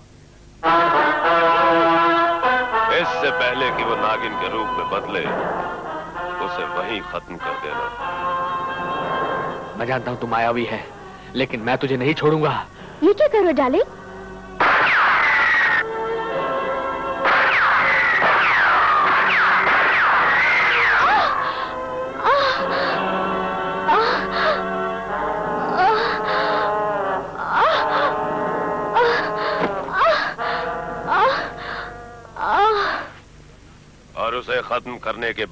S1: इससे पहले कि वो नागिन के रूप में बदले, उसे वहीं खत्म कर देना।
S2: मैं जानता हूँ तुम मायावी है, लेकिन मैं तुझे नहीं छोड़ूंगा।
S14: ये क्या करो डार्लिंग?
S1: और उसे खत्म करने के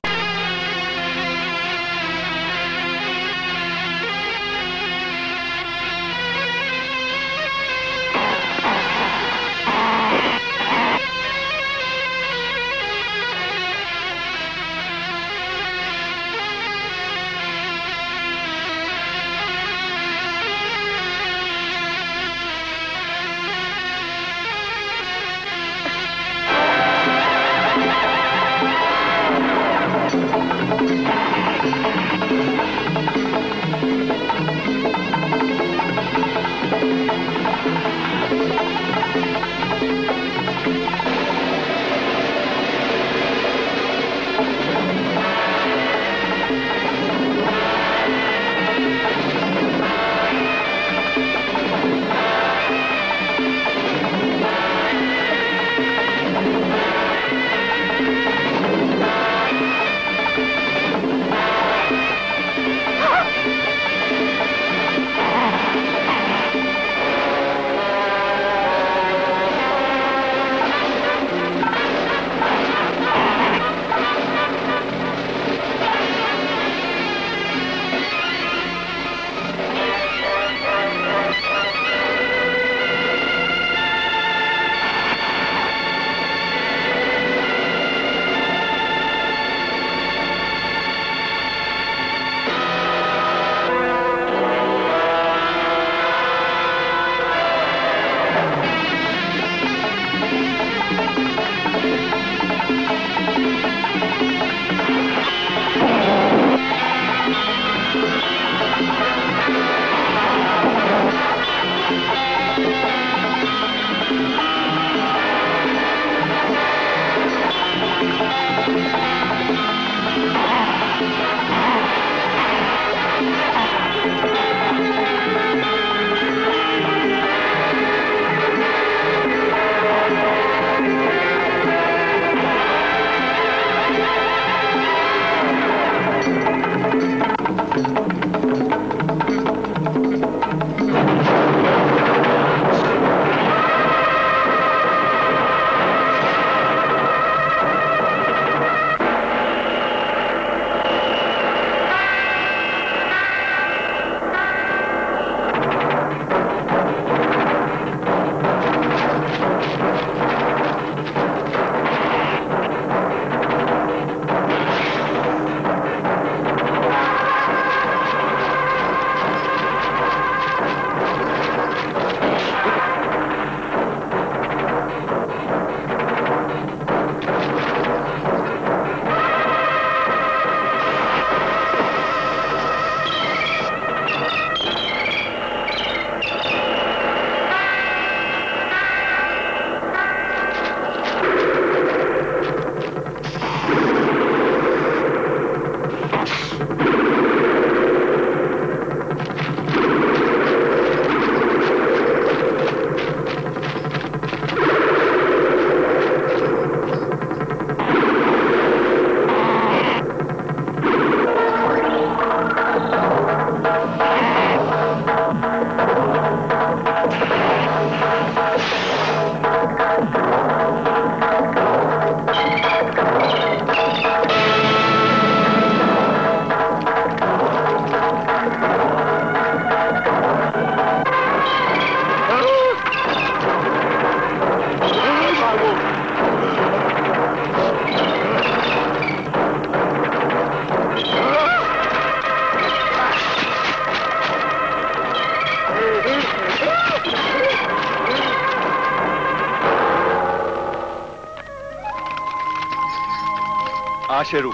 S11: शेरू।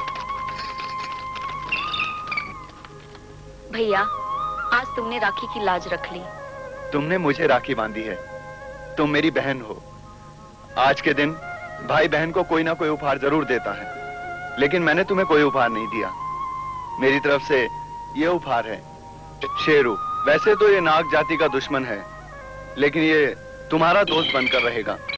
S10: भैया, आज तुमने राखी की लाज रख ली।
S11: तुमने मुझे राखी बांधी है, तुम मेरी बहन हो। आज के दिन भाई बहन को कोई ना कोई उपहार जरूर देता है, लेकिन मैंने तुम्हें कोई उपहार नहीं दिया। मेरी तरफ से ये उपहार है। शेरू, वैसे तो ये नाग जाति का दुश्मन है, लेकिन ये तुम्हारा दोस्त बनकर रहेगा।